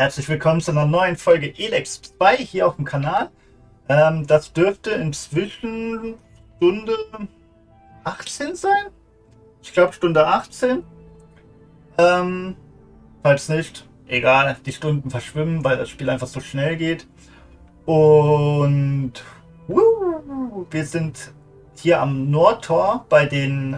Herzlich willkommen zu einer neuen Folge Elex 2 hier auf dem Kanal. Das dürfte inzwischen Stunde 18 sein. Ich glaube Stunde 18. Falls nicht, egal, die Stunden verschwimmen, weil das Spiel einfach so schnell geht. Und wir sind hier am Nordtor bei den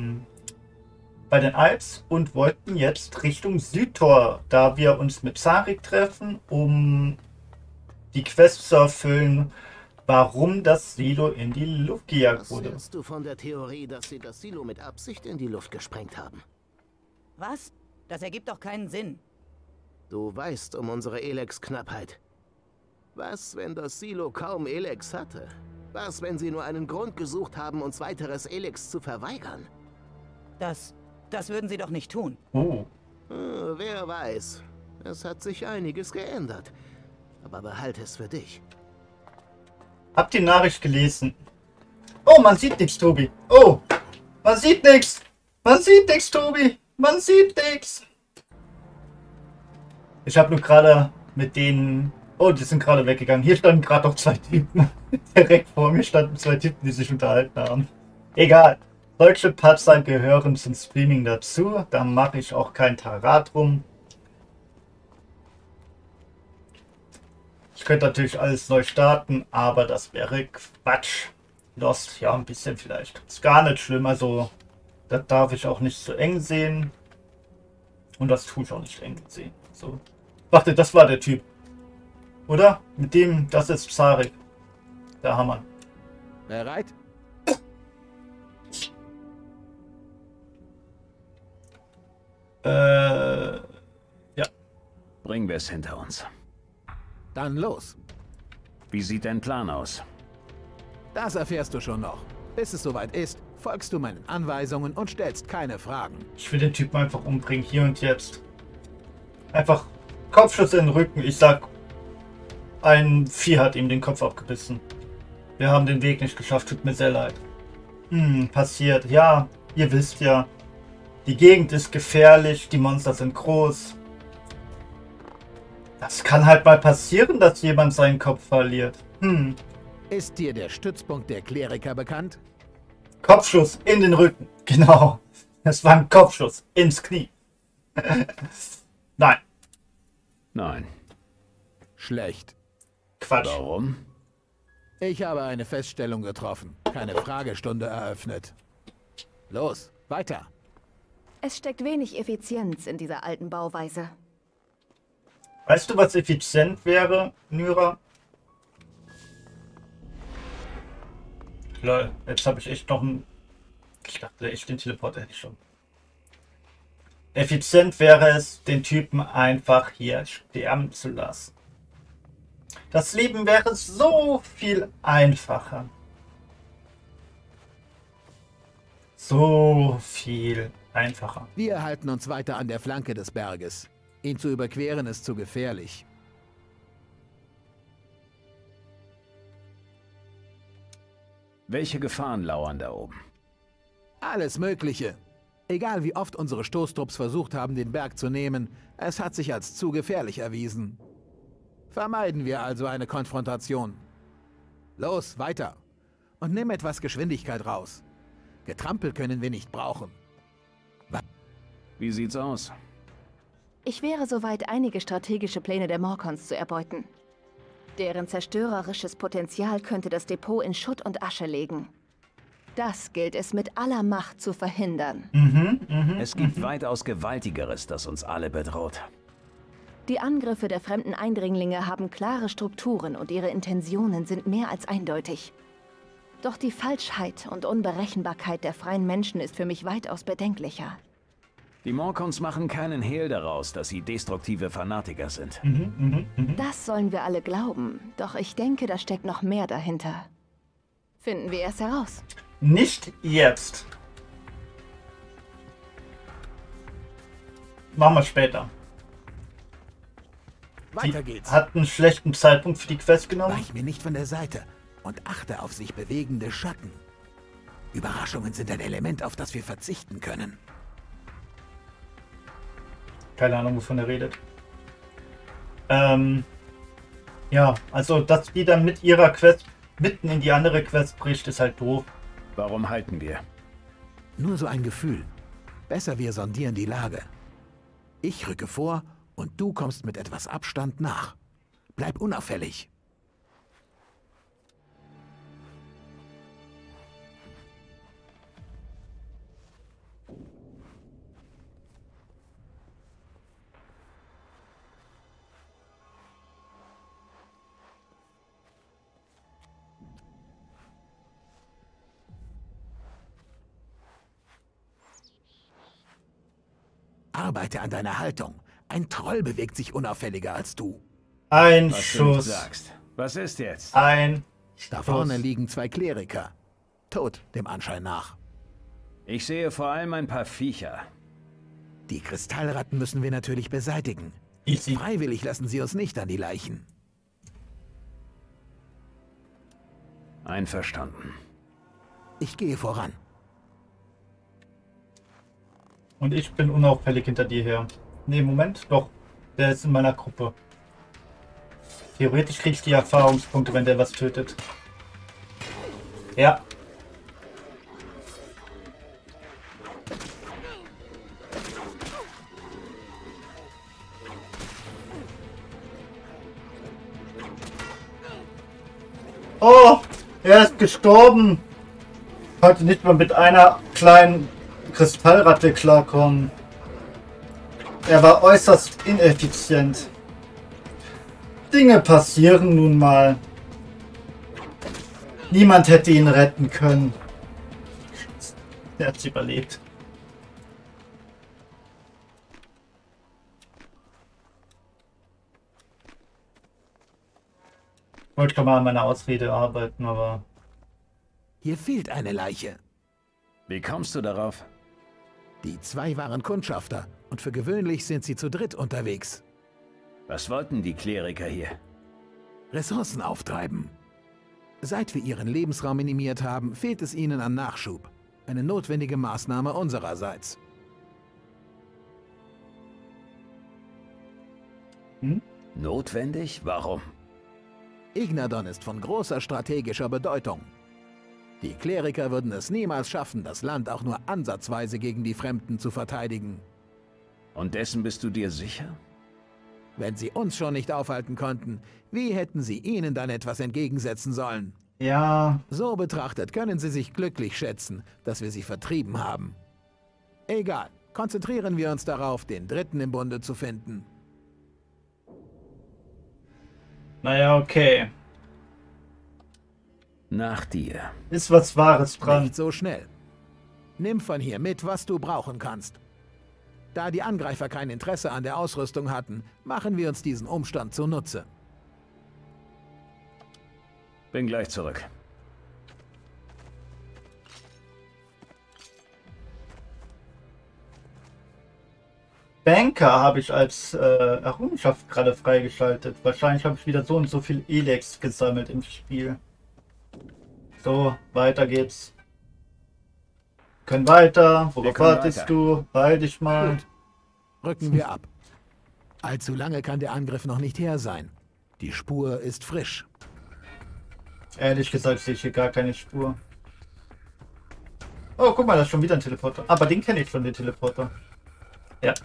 Alps und wollten jetzt Richtung Südtor, da wir uns mit Zarik treffen, um die Quest zu erfüllen, warum das Silo in die Luft gejagt wurde. Was hältst du von der Theorie, dass sie das Silo mit Absicht in die Luft gesprengt haben? Was? Das ergibt doch keinen Sinn. Du weißt um unsere Elex-Knappheit. Was, wenn das Silo kaum Elex hatte? Was, wenn sie nur einen Grund gesucht haben, uns weiteres Elex zu verweigern? Das würden sie doch nicht tun. Oh. Wer weiß. Es hat sich einiges geändert. Aber behalte es für dich. Hab die Nachricht gelesen. Oh, man sieht nichts, Tobi. Oh, man sieht nichts. Man sieht nichts, Tobi. Man sieht nichts. Ich habe nur gerade mit denen... Oh, die sind gerade weggegangen. Hier standen gerade noch zwei Typen. Direkt vor mir standen zwei Typen, die sich unterhalten haben. Egal. Solche Patzer gehören zum Streaming dazu. Da mache ich auch kein Tarat rum. Ich könnte natürlich alles neu starten, aber das wäre Quatsch. Lost, ja, ein bisschen vielleicht. Ist gar nicht schlimm, also das darf ich auch nicht so eng sehen. Und das tue ich auch nicht eng sehen. So. Warte, das war der Typ. Oder? Mit dem, das ist Zarik. Der Hammer. Bereit? Ja. Bringen wir es hinter uns. Dann los. Wie sieht dein Plan aus? Das erfährst du schon noch. Bis es soweit ist, folgst du meinen Anweisungen und stellst keine Fragen. Ich will den Typen einfach umbringen, hier und jetzt. Einfach Kopfschuss in den Rücken. Ich sag, ein Vieh hat ihm den Kopf abgebissen. Wir haben den Weg nicht geschafft, tut mir sehr leid. Passiert. Ja, ihr wisst ja. Die Gegend ist gefährlich, die Monster sind groß. Das kann halt mal passieren, dass jemand seinen Kopf verliert. Ist dir der Stützpunkt der Kleriker bekannt? Kopfschuss in den Rücken. Genau. Es war ein Kopfschuss ins Knie. Nein. Nein. Schlecht. Quatsch. Warum? Ich habe eine Feststellung getroffen, keine Fragestunde eröffnet. Los, weiter. Es steckt wenig Effizienz in dieser alten Bauweise. Weißt du, was effizient wäre, Nyra? Lol, jetzt habe ich echt noch einen... Ich dachte echt, den Teleporter hätte ich schon. Effizient wäre es, den Typen einfach hier sterben zu lassen. Das Leben wäre so viel einfacher. So viel einfacher. Wir halten uns weiter an der Flanke des Berges. Ihn zu überqueren ist zu gefährlich. Welche Gefahren lauern da oben? Alles Mögliche. Egal wie oft unsere Stoßtrupps versucht haben, den Berg zu nehmen, es hat sich als zu gefährlich erwiesen. Vermeiden wir also eine Konfrontation. Los, weiter. Und nimm etwas Geschwindigkeit raus. Getrampel können wir nicht brauchen. Wie sieht's aus? Ich wäre soweit, einige strategische Pläne der Morkons zu erbeuten. Deren zerstörerisches Potenzial könnte das Depot in Schutt und Asche legen. Das gilt es mit aller Macht zu verhindern. Es gibt weitaus Gewaltigeres, das uns alle bedroht. Die Angriffe der fremden Eindringlinge haben klare Strukturen und ihre Intentionen sind mehr als eindeutig. Doch die Falschheit und Unberechenbarkeit der freien Menschen ist für mich weitaus bedenklicher. Die Morkons machen keinen Hehl daraus, dass sie destruktive Fanatiker sind. Das sollen wir alle glauben, doch ich denke, da steckt noch mehr dahinter. Finden wir es heraus. Nicht jetzt. Machen wir später. Weiter Die geht's. hat einen schlechten Zeitpunkt für die Quest genommen. Weich mir nicht von der Seite und achte auf sich bewegende Schatten. Überraschungen sind ein Element, auf das wir verzichten können. Keine Ahnung, wovon er redet. Ja, also dass die dann mit ihrer Quest mitten in die andere Quest bricht, ist halt doof. Warum halten wir? Nur so ein Gefühl. Besser wir sondieren die Lage. Ich rücke vor und du kommst mit etwas Abstand nach. Bleib unauffällig. Arbeite an deiner Haltung. Ein Troll bewegt sich unauffälliger als du. Ein Was du nicht Schuss. sagst. Was ist jetzt? Ein Da Schuss. vorne liegen 2 Kleriker. Tot, dem Anschein nach. Ich sehe vor allem ein paar Viecher. Die Kristallratten müssen wir natürlich beseitigen. Easy. Freiwillig lassen sie uns nicht an die Leichen. Einverstanden. Ich gehe voran. Und ich bin unauffällig hinter dir her. Nee, Moment, doch. Der ist in meiner Gruppe. Theoretisch krieg ich die Erfahrungspunkte, wenn der was tötet. Ja. Oh, er ist gestorben. Konnte nicht mal mit einer kleinen Kristallratte klarkommen. Er war äußerst ineffizient. Dinge passieren nun mal. Niemand hätte ihn retten können. Er hat überlebt. Ich wollte schon mal an meiner Ausrede arbeiten, aber... Hier fehlt eine Leiche. Wie kommst du darauf? Die 2 waren Kundschafter und für gewöhnlich sind sie zu dritt unterwegs. Was wollten die Kleriker hier? Ressourcen auftreiben. Seit wir ihren Lebensraum minimiert haben, fehlt es ihnen an Nachschub. Eine notwendige Maßnahme unsererseits. Notwendig? Warum? Ignadon ist von großer strategischer Bedeutung. Die Kleriker würden es niemals schaffen, das Land auch nur ansatzweise gegen die Fremden zu verteidigen. Und dessen bist du dir sicher? Wenn sie uns schon nicht aufhalten konnten, wie hätten sie ihnen dann etwas entgegensetzen sollen? Ja, So betrachtet können sie sich glücklich schätzen, dass wir sie vertrieben haben. Egal, konzentrieren wir uns darauf, den Dritten im Bunde zu finden. naja, okay. Nach dir. Ist was Wahres dran. Nicht so schnell. Nimm von hier mit, was du brauchen kannst. Da die Angreifer kein Interesse an der Ausrüstung hatten, machen wir uns diesen Umstand zunutze. Bin gleich zurück. Banker habe ich als Errungenschaft gerade freigeschaltet. Wahrscheinlich habe ich wieder so und so viel Elex gesammelt im Spiel. So, weiter geht's. Können weiter. Worauf können wartest weiter. du? Beeil dich mal. Gut. Rücken wir ab. Allzu lange kann der Angriff noch nicht her sein. Die Spur ist frisch. Ehrlich gesagt sehe ich hier gar keine Spur. Oh, guck mal, das ist schon wieder ein Teleporter. Aber den kenne ich schon, den Teleporter. Ja.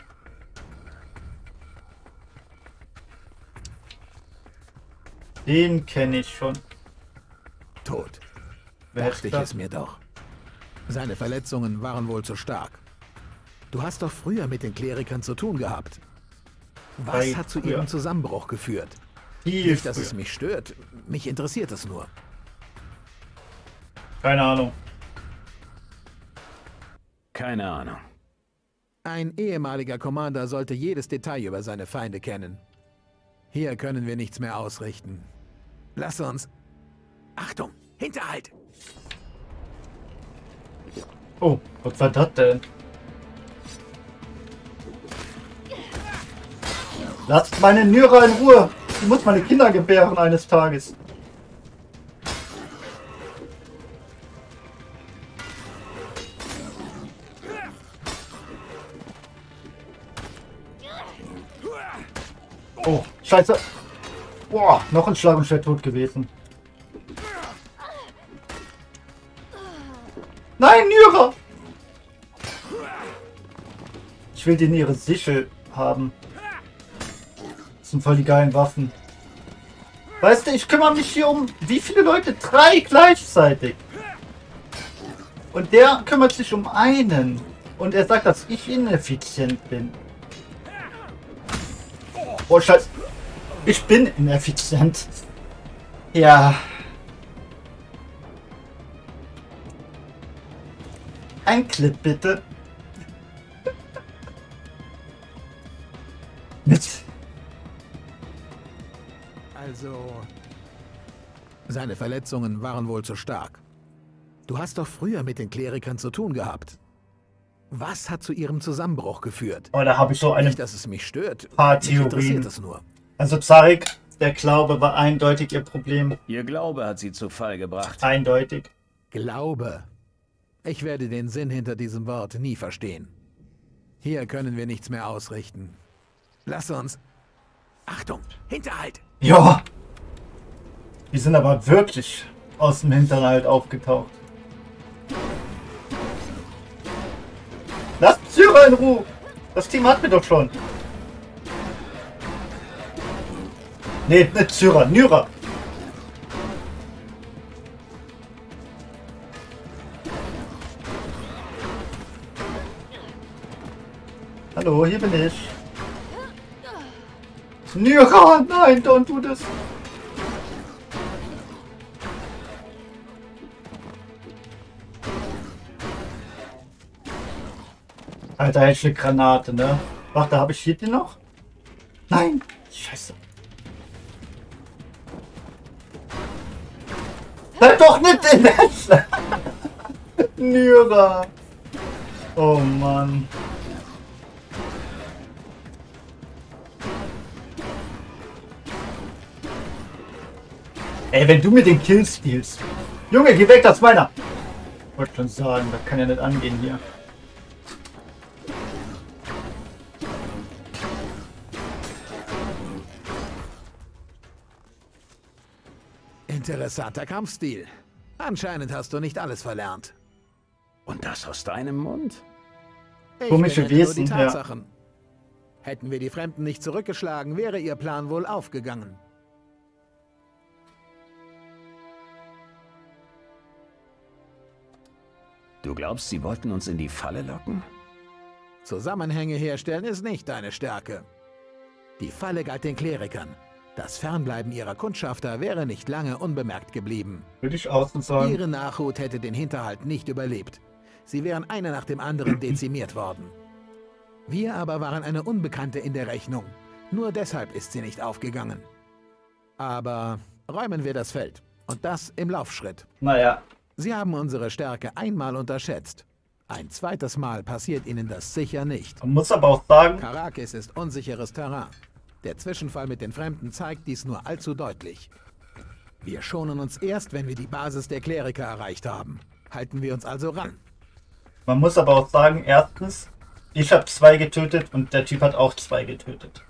Den kenne ich schon. Tot. Wer hätte Dachte ich gedacht? es mir doch. Seine Verletzungen waren wohl zu stark. Du hast doch früher mit den Klerikern zu tun gehabt. Was Bei hat zu früher. ihrem Zusammenbruch geführt? Viel Nicht, dass es früher. mich stört. Mich interessiert es nur. Keine Ahnung. Keine Ahnung. Ein ehemaliger Commander sollte jedes Detail über seine Feinde kennen. Hier können wir nichts mehr ausrichten. Lass uns... Achtung! Hinterhalt! Oh, was war das denn? Lasst meine Nyra in Ruhe! Ich muss meine Kinder gebären eines Tages. Oh, scheiße. Boah, noch ein Schlag und ich wäre tot gewesen. Nein, Nyra! Ich will den ihre Sichel haben. Das sind voll die geilen Waffen. Weißt du, ich kümmere mich hier um wie viele Leute? 3 gleichzeitig. Und der kümmert sich um einen. Und er sagt, dass ich ineffizient bin. Oh, Scheiße. Ich bin ineffizient. Ja. Ein Clip bitte. Mit. Also, seine Verletzungen waren wohl zu stark. Du hast doch früher mit den Klerikern zu tun gehabt. Was hat zu ihrem Zusammenbruch geführt? Oh, da habe ich so eine Nicht, dass es mich stört. paar Mich interessiert Theorien. es nur. Also Zarek, der Glaube war eindeutig ihr Problem. Ihr Glaube hat sie zu Fall gebracht. Eindeutig. Glaube. Ich werde den Sinn hinter diesem Wort nie verstehen. Hier können wir nichts mehr ausrichten. Lass uns... Achtung! Hinterhalt! Ja. Die sind aber wirklich aus dem Hinterhalt aufgetaucht. Lasst Syrer in Ruhe. Das Team hat mir doch schon. Nee, nicht Syrer, Nyra. Hallo, hier bin ich. Nyra, nein, don't do this. Alter, hätte ich eine Granate, ne? Warte, habe ich hier die noch? Nein! Scheiße. Bleib doch nicht in der Nyra! Oh Mann. Ey, wenn du mir den Kill stealst. Junge, geh weg, das ist meiner! Wollte schon sagen, das kann ja nicht angehen hier. Interessanter Kampfstil. Anscheinend hast du nicht alles verlernt. Und das aus deinem Mund? Ich Komische benenne nur Wesen, die ja. Tatsachen. Hätten wir die Fremden nicht zurückgeschlagen, wäre ihr Plan wohl aufgegangen. Du glaubst, sie wollten uns in die Falle locken? Zusammenhänge herstellen ist nicht deine Stärke. Die Falle galt den Klerikern. Das Fernbleiben ihrer Kundschafter wäre nicht lange unbemerkt geblieben. Würde ich außen sagen. Ihre Nachhut hätte den Hinterhalt nicht überlebt. Sie wären einer nach dem anderen dezimiert worden. Wir aber waren eine Unbekannte in der Rechnung. Nur deshalb ist sie nicht aufgegangen. Aber räumen wir das Feld. Und das im Laufschritt. Naja. Sie haben unsere Stärke einmal unterschätzt. Ein zweites Mal passiert Ihnen das sicher nicht. Man muss aber auch sagen, Karakis ist unsicheres Terrain. Der Zwischenfall mit den Fremden zeigt dies nur allzu deutlich. Wir schonen uns erst, wenn wir die Basis der Kleriker erreicht haben. Halten wir uns also ran. man muss aber auch sagen, erstens, ich habe 2 getötet und der Typ hat auch 2 getötet.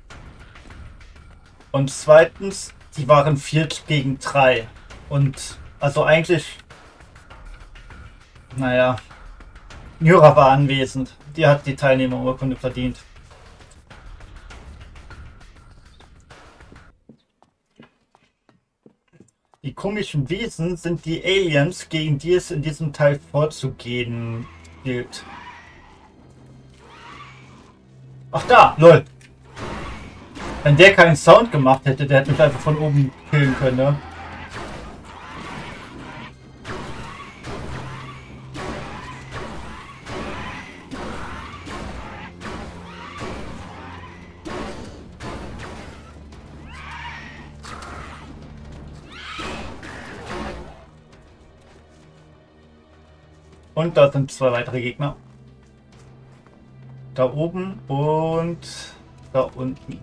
Und zweitens, die waren 4 gegen 3. Und also eigentlich, naja, Nyra war anwesend. Die hat die Teilnehmerurkunde verdient. Die komischen Wesen sind die Aliens, gegen die es in diesem Teil vorzugehen gilt. Ach da, lol. Wenn der keinen Sound gemacht hätte, der hätte mich einfach von oben killen können, ne? Und da sind 2 weitere Gegner. Da oben und da unten.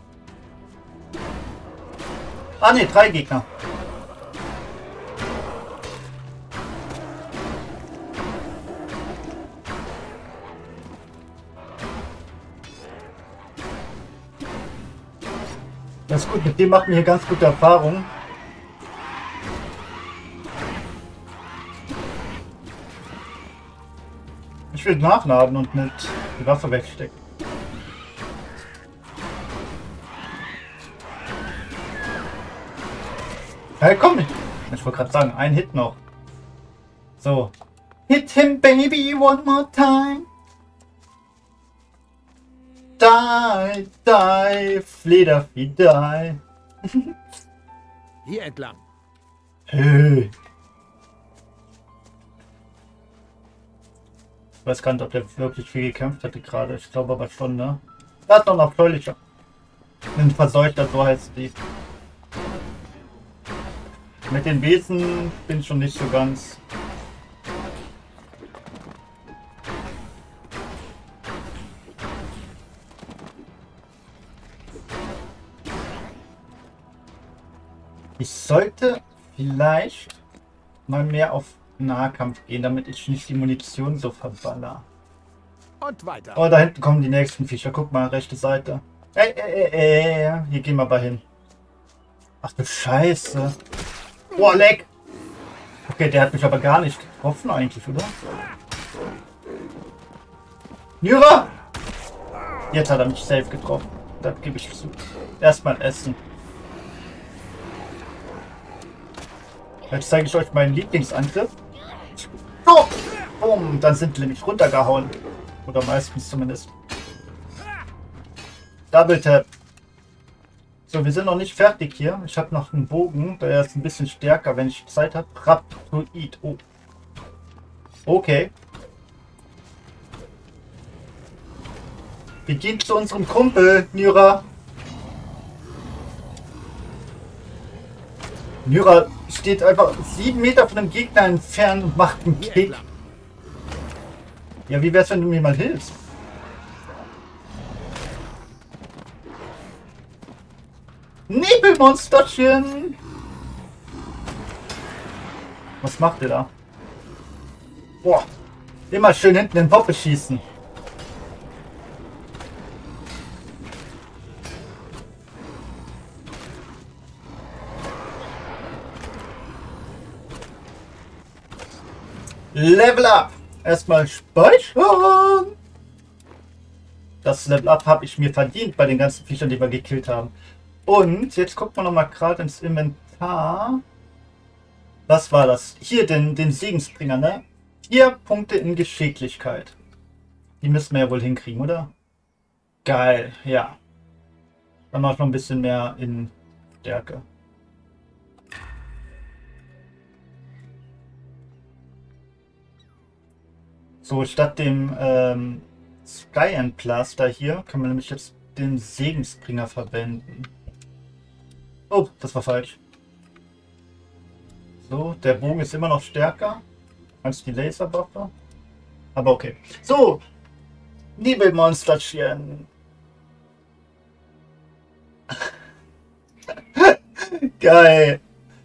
Ah ne, 3 Gegner. Das ist gut, mit dem machen wir hier ganz gute Erfahrungen. Ich will nachladen und nicht die Waffe wegstecken. Hey, komm! Ich wollte gerade sagen, ein Hit noch. So. Hit him, baby, one more time. Die, die, Fledervieh, die. Hier entlang. Hey. Ich weiß gar nicht, ob der wirklich viel gekämpft hatte gerade. Ich glaube aber schon, ne? Da hat noch Abscheulicher. Ein Verseuchter, so heißt die. Mit den Wesen bin ich schon nicht so ganz. Ich sollte vielleicht mal mehr auf Nahkampf gehen, damit ich nicht die Munition so verballer. Und weiter. Oh, da hinten kommen die nächsten Viecher. Guck mal, rechte Seite. Hier gehen wir aber hin. Ach du Scheiße. Boah, leck. Okay, der hat mich aber gar nicht getroffen eigentlich, oder? Nyra! Jetzt hat er mich safe getroffen. Das gebe ich zu. Erstmal essen. Jetzt zeige ich euch meinen Lieblingsangriff. Oh! Boom, dann sind die nämlich runtergehauen. Oder meistens zumindest. Double Tap. So, wir sind noch nicht fertig hier. Ich habe noch einen Bogen, der ist ein bisschen stärker, wenn ich Zeit habe. Raptoid. Oh. Okay. Wir gehen zu unserem Kumpel, Nyra. Nyra steht einfach 7 Meter von dem Gegner entfernt und macht einen Kick. Ja, wie wär's, wenn du mir mal hilfst? Nebelmonsterchen! Was macht ihr da? Boah, immer schön hinten in den Poppe schießen. Level up! Erstmal speichern! Das Level up habe ich mir verdient bei den ganzen Viechern, die wir gekillt haben. Und jetzt gucken wir noch mal gerade ins Inventar. Was war das? Hier, den Segensbringer, ne? 4 Punkte in Geschicklichkeit. Die müssen wir ja wohl hinkriegen, oder? Geil, ja. Dann noch ein bisschen mehr in Stärke. So, statt dem Sky and Plaster hier können wir nämlich jetzt den Segensbringer verwenden. Oh, das war falsch. So, der Bogen ist immer noch stärker als die Laserwaffe. Aber okay. So, Nebelmonsterchen. Geil.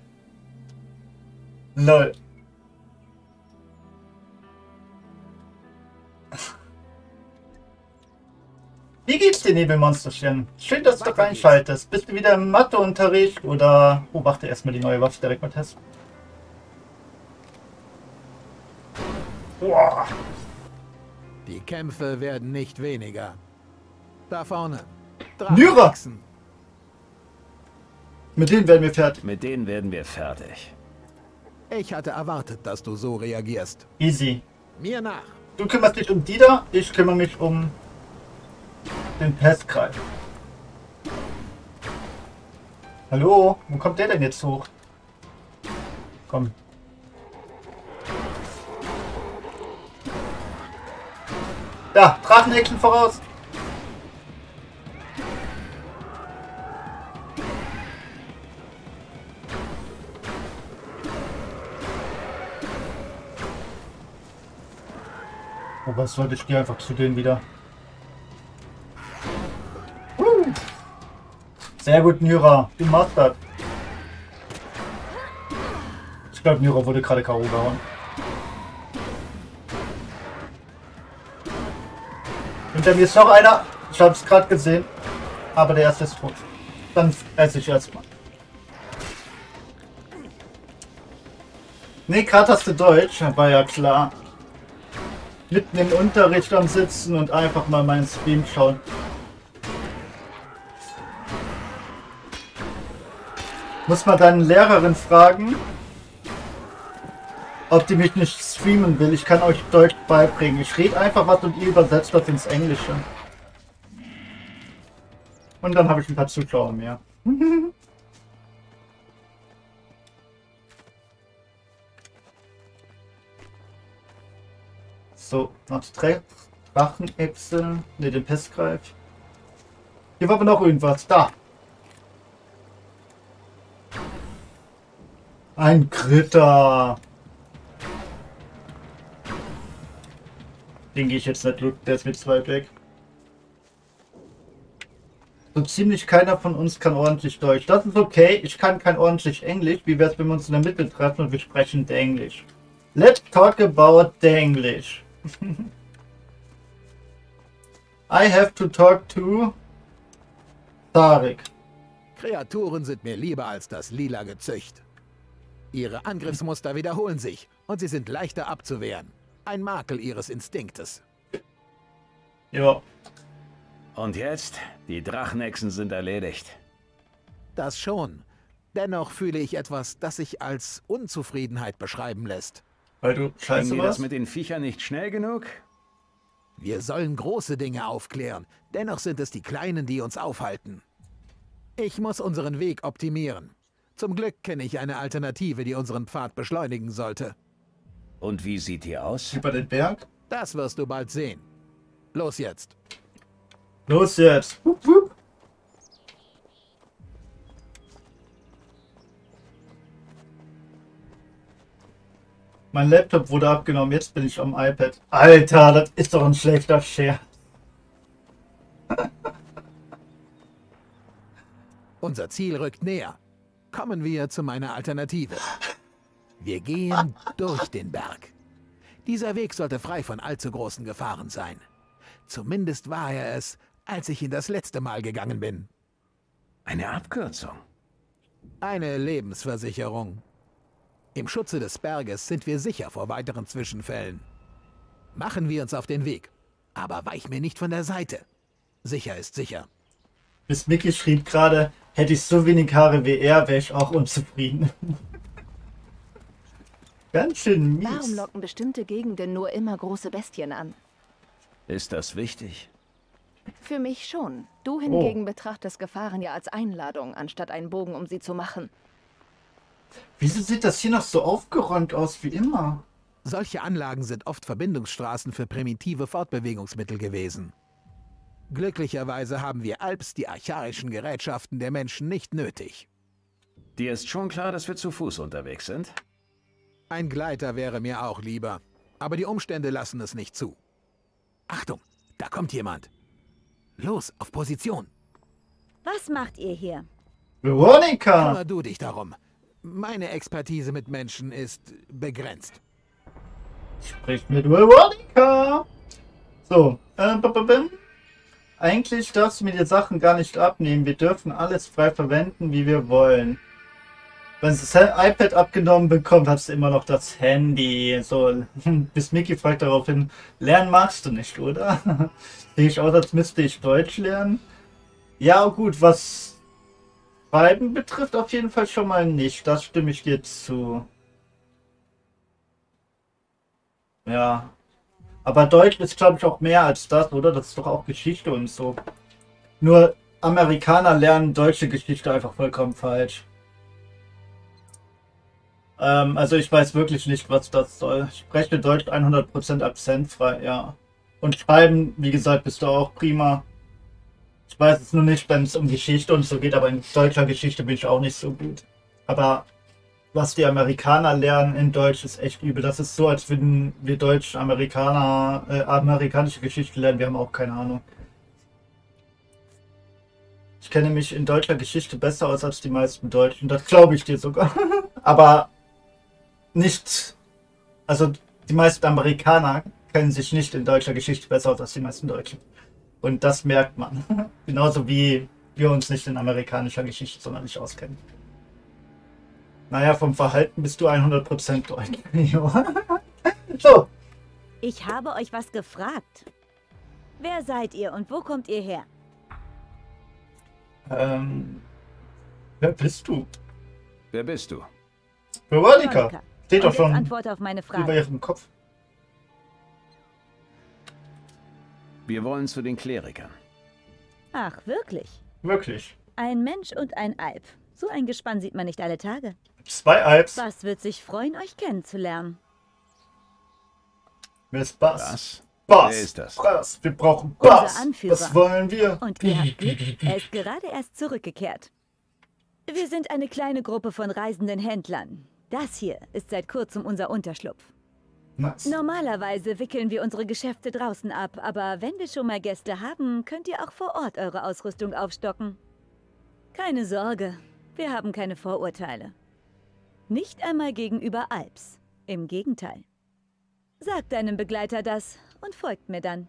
Lol. Wie geht's dir, Nebelmonsterchen? Schön, dass du reinschaltest. Bist du wieder im Matheunterricht oder beobachte erstmal die neue Waffe direkt mal testen? Boah. Die Kämpfe werden nicht weniger. Da vorne. Nyra! Drachsen. Mit denen werden wir fertig. Mit denen werden wir fertig. Ich hatte erwartet, dass du so reagierst. Easy. Mir nach. Du kümmerst dich um die da, ich kümmere mich um den Pestgreif. Hallo? Wo kommt der denn jetzt hoch? Komm. Da, Drachen-Action voraus. Oh, was sollte ich gehe einfach zu denen wieder. Sehr gut, Nyra. Du machst das. Ich glaube, Nyra wurde gerade K.O. gehauen. Hinter mir ist noch einer. Ich habe es gerade gesehen. Aber der erste ist tot. Dann esse ich erstmal. Nee, gerade hast du Deutsch, war ja klar. Mitten im Unterricht am Sitzen und einfach mal meinen Stream schauen. Muss man deine Lehrerin fragen, ob die mich nicht streamen will. Ich kann euch Deutsch beibringen. Ich rede einfach was und ihr übersetzt das ins Englische. Und dann habe ich ein paar Zuschauer mehr. So, noch 3 Drachenechse. Ne, den Pestgreif. Hier war aber noch irgendwas. Da. Ein Kritter. Den gehe ich jetzt nicht durch. Der ist mit 2 weg. So ziemlich keiner von uns kann ordentlich Deutsch. Das ist okay. Ich kann kein ordentlich Englisch. Wie wäre es, wenn wir uns in der Mitte treffen und wir sprechen Englisch? Let's talk about English. I have to talk to Tarek. Kreaturen sind mir lieber als das lila Gezücht. Ihre Angriffsmuster wiederholen sich und sie sind leichter abzuwehren. Ein Makel ihres Instinktes. Ja. Und jetzt? Die Drachenechsen sind erledigt. Das schon. Dennoch fühle ich etwas, das sich als Unzufriedenheit beschreiben lässt. Weil du scheiße Ging dir das warst? mit den Viechern nicht schnell genug? Wir sollen große Dinge aufklären. Dennoch sind es die Kleinen, die uns aufhalten. Ich muss unseren Weg optimieren. Zum Glück kenne ich eine Alternative, die unseren Pfad beschleunigen sollte. Und wie sieht die aus? Über den Berg? Das wirst du bald sehen. Los jetzt. Los jetzt. Wupp, wupp. Mein Laptop wurde abgenommen, jetzt bin ich am iPad. Alter, das ist doch ein schlechter Scherz. Unser Ziel rückt näher. Kommen wir zu meiner Alternative. Wir gehen durch den Berg. Dieser Weg sollte frei von allzu großen Gefahren sein. Zumindest war er es, als ich ihn das letzte Mal gegangen bin. Eine Abkürzung. Eine Lebensversicherung. Im Schutze des Berges sind wir sicher vor weiteren Zwischenfällen. Machen wir uns auf den Weg. Aber weich mir nicht von der Seite. Sicher ist sicher. Bis Mickey schrieb gerade, hätte ich so wenig Haare wie er, wäre ich auch unzufrieden. Ganz schön mies. Warum locken bestimmte Gegenden nur immer große Bestien an? Ist das wichtig? Für mich schon. Du hingegen betrachtest Gefahren ja als Einladung, anstatt einen Bogen, um sie zu machen. Wieso sieht das hier noch so aufgeräumt aus wie immer? Solche Anlagen sind oft Verbindungsstraßen für primitive Fortbewegungsmittel gewesen. Glücklicherweise haben wir Alps die archaischen Gerätschaften der Menschen nicht nötig. Dir ist schon klar, dass wir zu Fuß unterwegs sind? Ein Gleiter wäre mir auch lieber, aber die Umstände lassen es nicht zu. Achtung, da kommt jemand. Los, auf Position. Was macht ihr hier? Veronika! Kümmer du dich darum. Meine Expertise mit Menschen ist begrenzt. Spricht mit Veronika! So, eigentlich darfst du mir die Sachen gar nicht abnehmen. Wir dürfen alles frei verwenden, wie wir wollen. Wenn das iPad abgenommen bekommt, hast du immer noch das Handy. So, bis Mickey fragt daraufhin, lernen magst du nicht, oder? Sehe ich aus, als müsste ich Deutsch lernen? Ja, gut, was Schreiben betrifft, auf jeden Fall schon mal nicht. Das stimme ich dir zu. Ja. Aber Deutsch ist, glaube ich, auch mehr als das, oder? Das ist doch auch Geschichte und so. Nur Amerikaner lernen deutsche Geschichte einfach vollkommen falsch. Also ich weiß wirklich nicht, was das soll. Ich spreche Deutsch 100% akzentfrei, ja. Und schreiben, wie gesagt, bist du auch prima. Ich weiß es nur nicht, wenn es um Geschichte und so geht, aber in deutscher Geschichte bin ich auch nicht so gut. Aber was die Amerikaner lernen in Deutsch ist echt übel. Das ist so, als würden wir amerikanische Geschichte lernen. Wir haben auch keine Ahnung. Ich kenne mich in deutscher Geschichte besser aus als die meisten Deutschen. Das glaube ich dir sogar. Aber nicht... Also die meisten Amerikaner kennen sich nicht in deutscher Geschichte besser aus als die meisten Deutschen. Und das merkt man. Genauso wie wir uns nicht in amerikanischer Geschichte sonderlich auskennen. Naja, vom Verhalten bist du 100% Deutsch. So. Ich habe euch was gefragt. Wer seid ihr und wo kommt ihr her? Wer bist du? Wer bist du? Veronica. Steht doch Und jetzt schon Antworte auf meine über Frage. ihren Kopf. Wir wollen zu den Klerikern. Ach, wirklich? Wirklich. Ein Mensch und ein Alp. So ein Gespann sieht man nicht alle Tage. 2 Alps. Bass wird sich freuen, euch kennenzulernen. Wer ist Bass? Was? Bass. Wer ist das? Bass. Wir brauchen Unser Bass. Anführer. Was wollen wir? Und ihr habt Glück, er ist gerade erst zurückgekehrt. Wir sind eine kleine Gruppe von reisenden Händlern. Das hier ist seit kurzem unser Unterschlupf. Nice. Normalerweise wickeln wir unsere Geschäfte draußen ab, aber wenn wir schon mal Gäste haben, könnt ihr auch vor Ort eure Ausrüstung aufstocken. Keine Sorge, wir haben keine Vorurteile. Nicht einmal gegenüber Alps. Im Gegenteil. Sag deinem Begleiter das und folgt mir dann.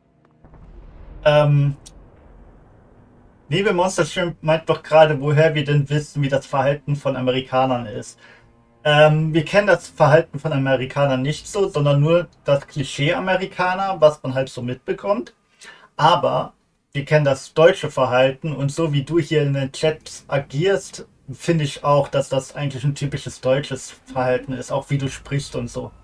Liebe Monsterschirm meint doch gerade, woher wir denn wissen, wie das Verhalten von Amerikanern ist. Wir kennen das Verhalten von Amerikanern nicht so, sondern nur das Klischee Amerikaner, was man halt so mitbekommt. Aber wir kennen das deutsche Verhalten und so wie du hier in den Chats agierst, finde ich auch, dass das eigentlich ein typisches deutsches Verhalten ist, auch wie du sprichst und so.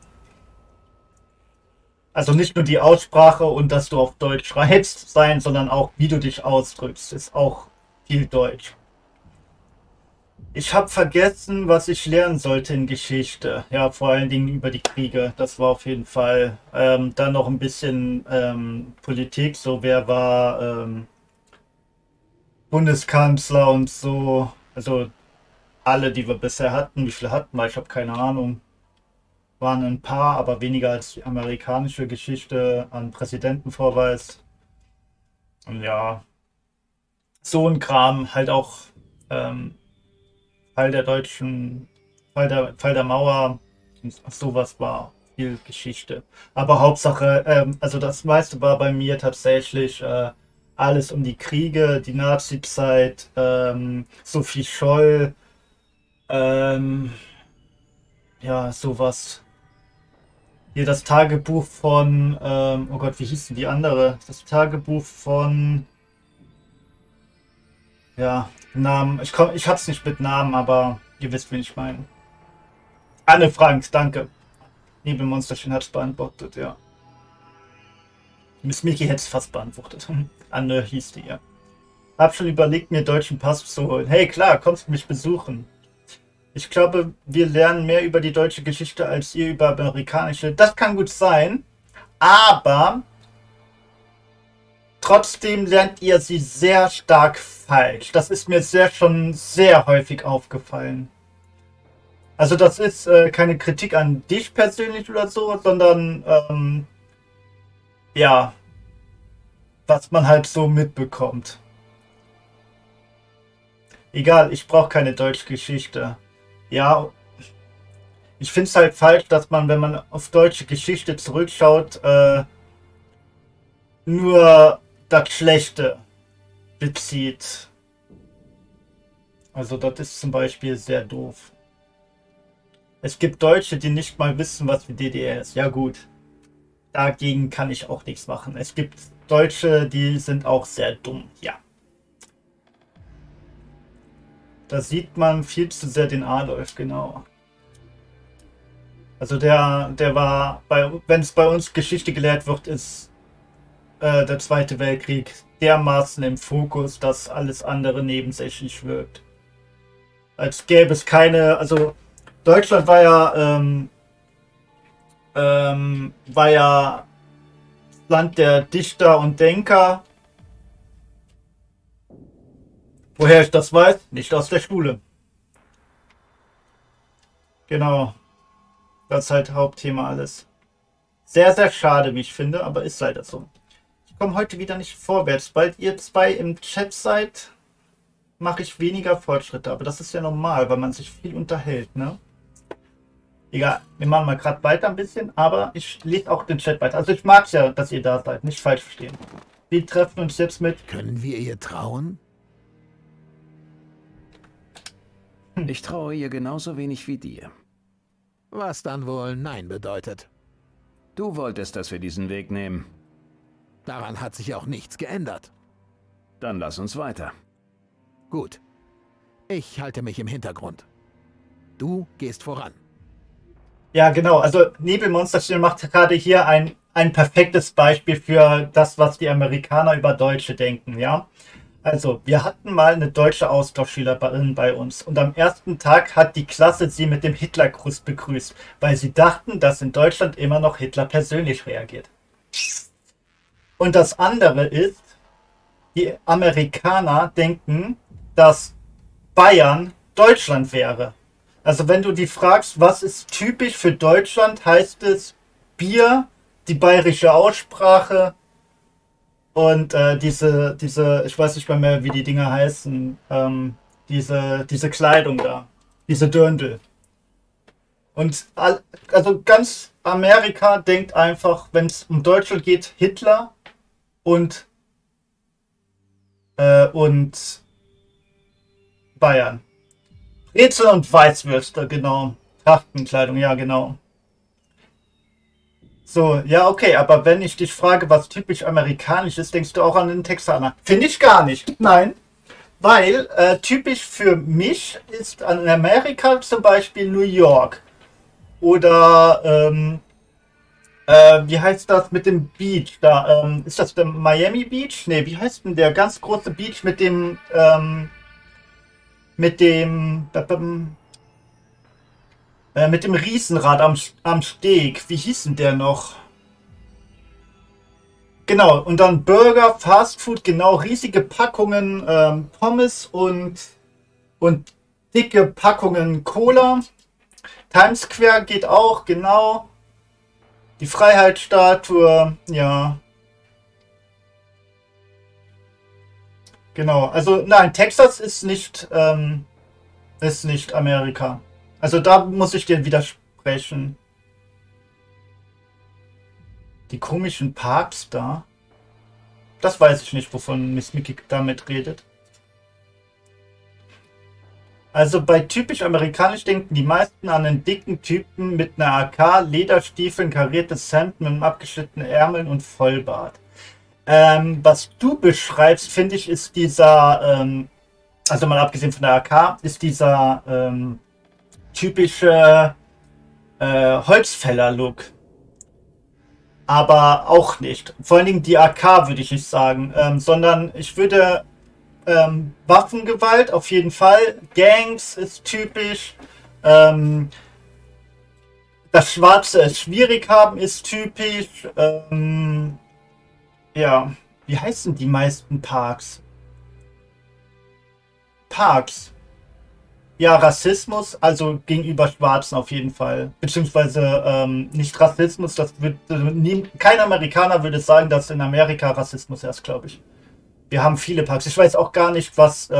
Also nicht nur die Aussprache und dass du auf Deutsch schreibst, sondern auch wie du dich ausdrückst, ist auch viel Deutsch. Ich habe vergessen, was ich lernen sollte in Geschichte. Ja, vor allen Dingen über die Kriege. Das war auf jeden Fall. Dann noch ein bisschen Politik, so wer war Bundeskanzler und so. Also alle, die wir bisher hatten. Wie viele hatten wir? Ich habe keine Ahnung. Waren ein paar, aber weniger als die amerikanische Geschichte an Präsidentenvorweis. Und ja, so ein Kram, halt auch Fall der Mauer, sowas war viel Geschichte. Aber Hauptsache, also das meiste war bei mir tatsächlich alles um die Kriege, die Nazi-Zeit, Sophie Scholl, ja, sowas. Hier das Tagebuch von, oh Gott, wie hieß denn die andere? Das Tagebuch von, ja, Namen. Ich hab's nicht mit Namen, aber ihr wisst, wen ich meine. Anne Frank, danke. Liebe Monsterchen hat's beantwortet, ja. Miss Miki hätte es fast beantwortet. Anne hieß die, ja. Hab schon überlegt, mir deutschen Pass zu holen. Hey, klar, kommst du mich besuchen. Ich glaube, wir lernen mehr über die deutsche Geschichte als ihr über amerikanische. Das kann gut sein, aber trotzdem lernt ihr sie sehr stark falsch. Das ist mir schon sehr häufig aufgefallen. Also das ist keine Kritik an dich persönlich oder so, sondern ja, was man halt so mitbekommt. Egal, ich brauche keine Deutschgeschichte. Ja, ich finde es halt falsch, dass man, wenn man auf deutsche Geschichte zurückschaut, nur das Schlechte bezieht. Also das ist zum Beispiel sehr doof. Es gibt Deutsche, die nicht mal wissen, was die DDR ist. Ja gut, dagegen kann ich auch nichts machen. Es gibt Deutsche, die sind auch sehr dumm, ja. Da sieht man viel zu sehr den Adolf, genau. Also der war, wenn es bei uns Geschichte gelehrt wird, ist der Zweite Weltkrieg dermaßen im Fokus, dass alles andere nebensächlich wirkt. Als gäbe es keine, also Deutschland war ja Land der Dichter und Denker. Woher ich das weiß? Nicht aus der Schule. Genau. Das ist halt Hauptthema alles. Sehr, sehr schade, wie ich finde, aber ist leider so. Ich komme heute wieder nicht vorwärts. Sobald ihr zwei im Chat seid, mache ich weniger Fortschritte. Aber das ist ja normal, weil man sich viel unterhält, ne? Egal, wir machen mal gerade weiter ein bisschen, aber ich lese auch den Chat weiter. Also ich mag es ja, dass ihr da seid, nicht falsch verstehen. Wir treffen uns jetzt mit... Können wir ihr trauen? Ich traue ihr genauso wenig wie dir. Was dann wohl Nein bedeutet. Du wolltest, dass wir diesen Weg nehmen. Daran hat sich auch nichts geändert. Dann lass uns weiter. Gut. Ich halte mich im Hintergrund. Du gehst voran. Ja, genau. Also Nebelmonster macht gerade hier ein perfektes Beispiel für das, was die Amerikaner über Deutsche denken, ja. Also, wir hatten mal eine deutsche Austauschschülerin bei uns und am ersten Tag hat die Klasse sie mit dem Hitlergruß begrüßt, weil sie dachten, dass in Deutschland immer noch Hitler persönlich reagiert. Und das andere ist, die Amerikaner denken, dass Bayern Deutschland wäre. Also wenn du die fragst, was ist typisch für Deutschland, heißt es Bier, die bayerische Aussprache und diese, ich weiß nicht mehr, wie die Dinger heißen, diese Kleidung da, diese Dirndl. Und also ganz Amerika denkt einfach, wenn es um Deutschland geht, Hitler und Bayern. Brezel und Weißwürste, genau. Trachtenkleidung, ja, genau. So, ja, okay, aber wenn ich dich frage, was typisch amerikanisch ist, denkst du auch an den Texaner. Finde ich gar nicht. Nein, weil typisch für mich ist an Amerika zum Beispiel New York. Oder, wie heißt das mit dem Beach da? Ist das der Miami Beach? Ne, wie heißt denn der ganz große Beach mit dem Riesenrad am Steg. Wie hieß denn der noch? Genau, und dann Burger, Fastfood, genau, riesige Packungen Pommes und dicke Packungen Cola. Times Square geht auch, genau. Die Freiheitsstatue, ja. Genau, also nein, Texas ist nicht Amerika. Also da muss ich dir widersprechen. Die komischen Parks da. Das weiß ich nicht, wovon Miss Mickey damit redet. Also bei typisch amerikanisch denken die meisten an einen dicken Typen mit einer AK, Lederstiefeln, kariertes Hemd mit einem abgeschnittenen Ärmeln und Vollbart. Was du beschreibst, finde ich, ist dieser, also mal abgesehen von der AK, ist dieser typische Holzfäller-Look. Aber auch nicht. Vor allen Dingen die AK würde ich nicht sagen, sondern ich würde Waffengewalt auf jeden Fall. Gangs ist typisch. Das Schwarze es schwierig haben ist typisch. Ja, wie heißen die meisten Parks? Parks. Ja, Rassismus, also gegenüber Schwarzen auf jeden Fall. Beziehungsweise nicht Rassismus, das wird kein Amerikaner würde sagen, dass in Amerika Rassismus herrscht, glaube ich. Wir haben viele Parks. Ich weiß auch gar nicht, was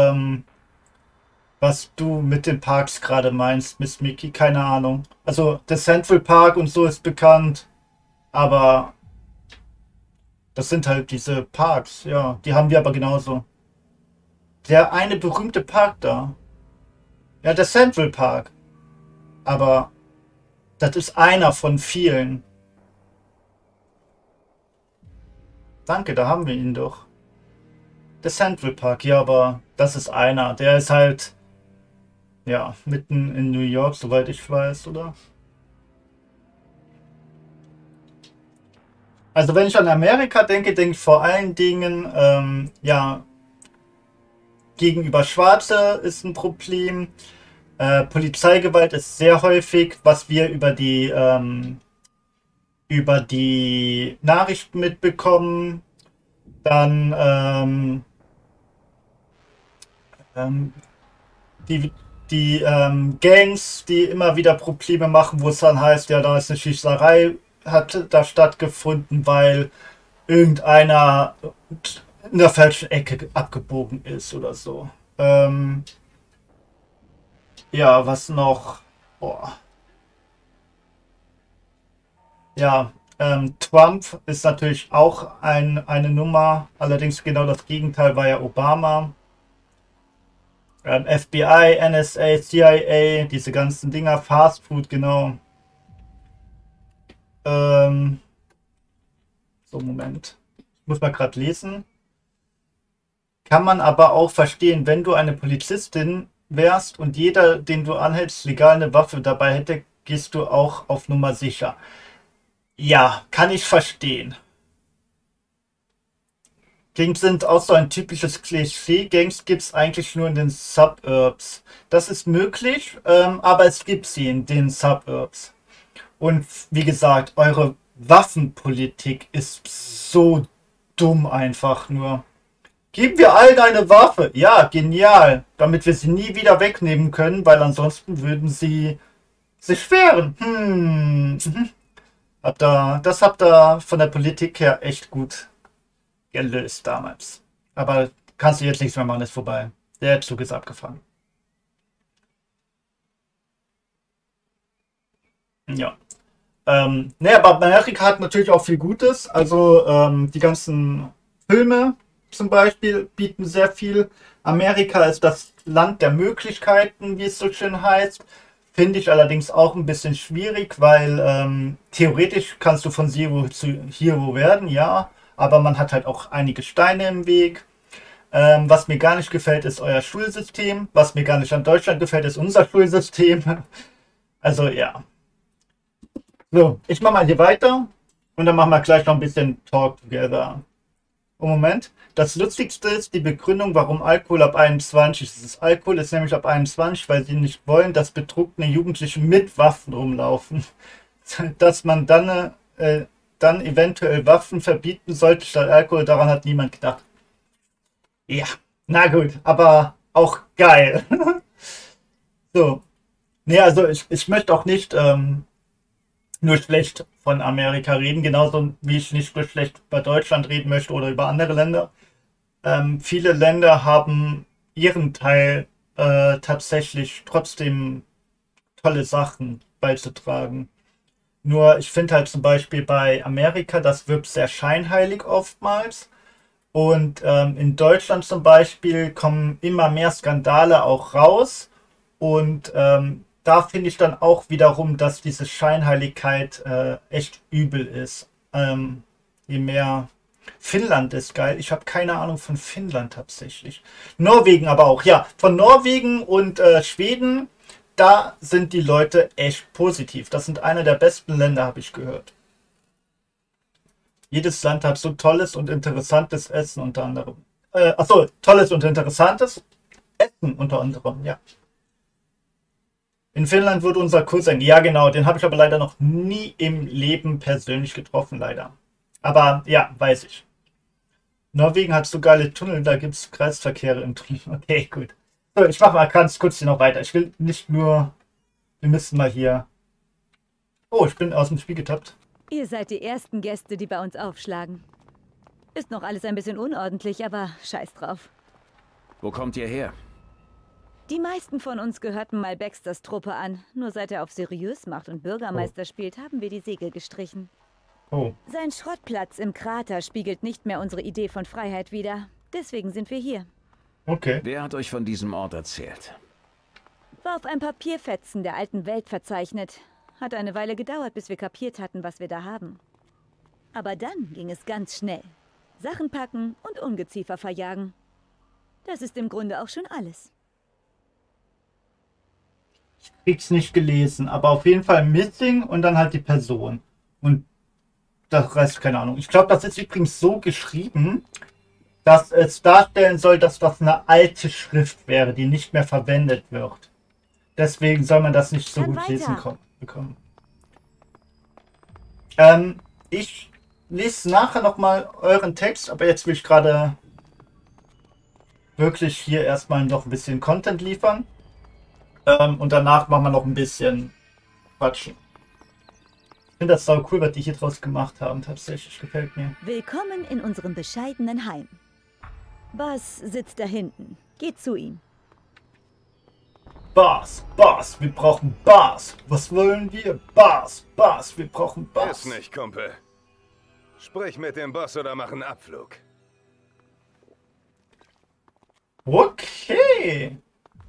du mit den Parks gerade meinst, Miss Mickey. Keine Ahnung. Also der Central Park und so ist bekannt, aber das sind halt diese Parks. Ja, die haben wir aber genauso. Der eine berühmte Park da. Ja, der Central Park. Aber das ist einer von vielen. Danke, da haben wir ihn doch. Der Central Park, ja, aber das ist einer. Der ist halt, ja, mitten in New York, soweit ich weiß, oder? Also wenn ich an Amerika denke, denke ich vor allen Dingen, ja, gegenüber Schwarze ist ein Problem. Polizeigewalt ist sehr häufig, was wir über die Nachrichten mitbekommen. Dann die Gangs, die immer wieder Probleme machen, wo es dann heißt, ja, da ist eine Schießerei, hat da stattgefunden, weil irgendeiner in der falschen Ecke abgebogen ist oder so. Ja, was noch? Boah. Ja, Trump ist natürlich auch eine Nummer. Allerdings genau das Gegenteil war ja Obama. FBI, NSA, CIA, diese ganzen Dinger, Fast Food, genau. So, Moment. Ich muss mal gerade lesen. Kann man aber auch verstehen, wenn du eine Polizistin wärst und jeder, den du anhältst, legal eine Waffe dabei hätte, gehst du auch auf Nummer sicher. Ja, kann ich verstehen. Gangs sind auch so ein typisches Klischee. Gangs gibt es eigentlich nur in den Suburbs. Das ist möglich, aber es gibt sie in den Suburbs. Und wie gesagt, eure Waffenpolitik ist so dumm einfach nur. Geben wir allen eine Waffe. Ja, genial. Damit wir sie nie wieder wegnehmen können, weil ansonsten würden sie sich wehren. Das habt ihr von der Politik her echt gut gelöst damals. Aber kannst du jetzt nichts mehr machen, ist vorbei. Der Zug ist abgefahren. Ja. Ne, aber Amerika hat natürlich auch viel Gutes. Also die ganzen Filme zum Beispiel bieten sehr viel. Amerika ist das Land der Möglichkeiten, wie es so schön heißt. Finde ich allerdings auch ein bisschen schwierig, weil theoretisch kannst du von Zero zu Hero werden, ja. Aber man hat halt auch einige Steine im Weg. Was mir gar nicht gefällt, ist euer Schulsystem. Was mir gar nicht an Deutschland gefällt, ist unser Schulsystem. Also ja. So, ich mache mal hier weiter und dann machen wir gleich noch ein bisschen Talk Together. Oh, Moment. Das Lustigste ist die Begründung, warum Alkohol ab 21 ist. Das Alkohol ist nämlich ab 21, weil sie nicht wollen, dass betrunkene Jugendliche mit Waffen rumlaufen. Dass man dann eventuell Waffen verbieten sollte statt Alkohol, daran hat niemand gedacht. Ja, na gut, aber auch geil. So. Nee, also ich möchte auch nicht nur schlecht von Amerika reden, genauso wie ich nicht nur schlecht über Deutschland reden möchte oder über andere Länder. Viele Länder haben ihren Teil tatsächlich trotzdem tolle Sachen beizutragen. Nur ich finde halt zum Beispiel bei Amerika, das wirkt sehr scheinheilig oftmals. Und in Deutschland zum Beispiel kommen immer mehr Skandale auch raus. Und da finde ich dann auch wiederum, dass diese Scheinheiligkeit echt übel ist. Je mehr. Finnland ist geil. Ich habe keine Ahnung von Finnland tatsächlich. Norwegen aber auch. Ja, von Norwegen und Schweden, da sind die Leute echt positiv. Das sind eine der besten Länder, habe ich gehört. Jedes Land hat so tolles und interessantes Essen unter anderem. Achso, tolles und interessantes Essen unter anderem, ja. In Finnland wurde unser Cousin, ja genau, den habe ich aber leider noch nie im Leben persönlich getroffen, leider. Aber ja, weiß ich. Norwegen hat so geile Tunnel, da gibt es Kreisverkehre im Tunnel. Okay, gut. So, ich mache mal ganz kurz hier noch weiter. Ich will nicht nur... Wir müssen mal hier... Oh, ich bin aus dem Spiel getappt. Ihr seid die ersten Gäste, die bei uns aufschlagen. Ist noch alles ein bisschen unordentlich, aber scheiß drauf. Wo kommt ihr her? Die meisten von uns gehörten mal Baxters Truppe an. Nur seit er auf seriös macht und Bürgermeister spielt, haben wir die Segel gestrichen. Oh. Sein Schrottplatz im Krater spiegelt nicht mehr unsere Idee von Freiheit wider. Deswegen sind wir hier. Okay. Wer hat euch von diesem Ort erzählt? War auf ein Papierfetzen der alten Welt verzeichnet. Hat eine Weile gedauert, bis wir kapiert hatten, was wir da haben. Aber dann ging es ganz schnell. Sachen packen und Ungeziefer verjagen. Das ist im Grunde auch schon alles. Ich krieg's nicht gelesen, aber auf jeden Fall Missing und dann halt die Person. Und das Rest, keine Ahnung. Ich glaube, das ist übrigens so geschrieben, dass es darstellen soll, dass das eine alte Schrift wäre, die nicht mehr verwendet wird. Deswegen soll man das nicht so Dann gut weiter. lesen bekommen. Ich lese nachher nochmal euren Text, aber jetzt will ich gerade wirklich hier erstmal noch ein bisschen Content liefern. Und danach machen wir noch ein bisschen Quatschen. Ich finde das sau cool, was die hier draus gemacht haben. Tatsächlich gefällt mir. Willkommen in unserem bescheidenen Heim. Buzz sitzt da hinten. Geht zu ihm. Bars, Bars, wir brauchen Bars. Was wollen wir? Bars, Bars, wir brauchen Bars. Ist nicht, Kumpel. Sprich mit dem Boss oder mach einen Abflug. Okay.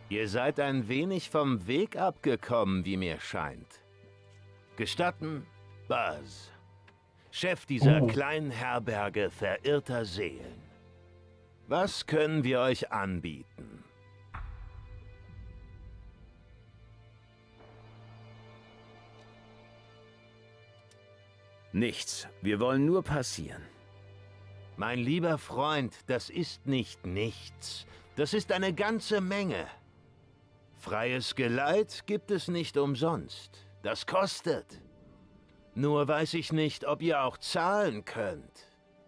Ihr seid ein wenig vom Weg abgekommen, wie mir scheint. Gestatten, Buzz, Chef dieser kleinen Herberge verirrter Seelen. Was können wir euch anbieten? Nichts. Wir wollen nur passieren. Mein lieber Freund, das ist nicht nichts. Das ist eine ganze Menge. Freies Geleit gibt es nicht umsonst. Das kostet. Nur weiß ich nicht, ob ihr auch zahlen könnt.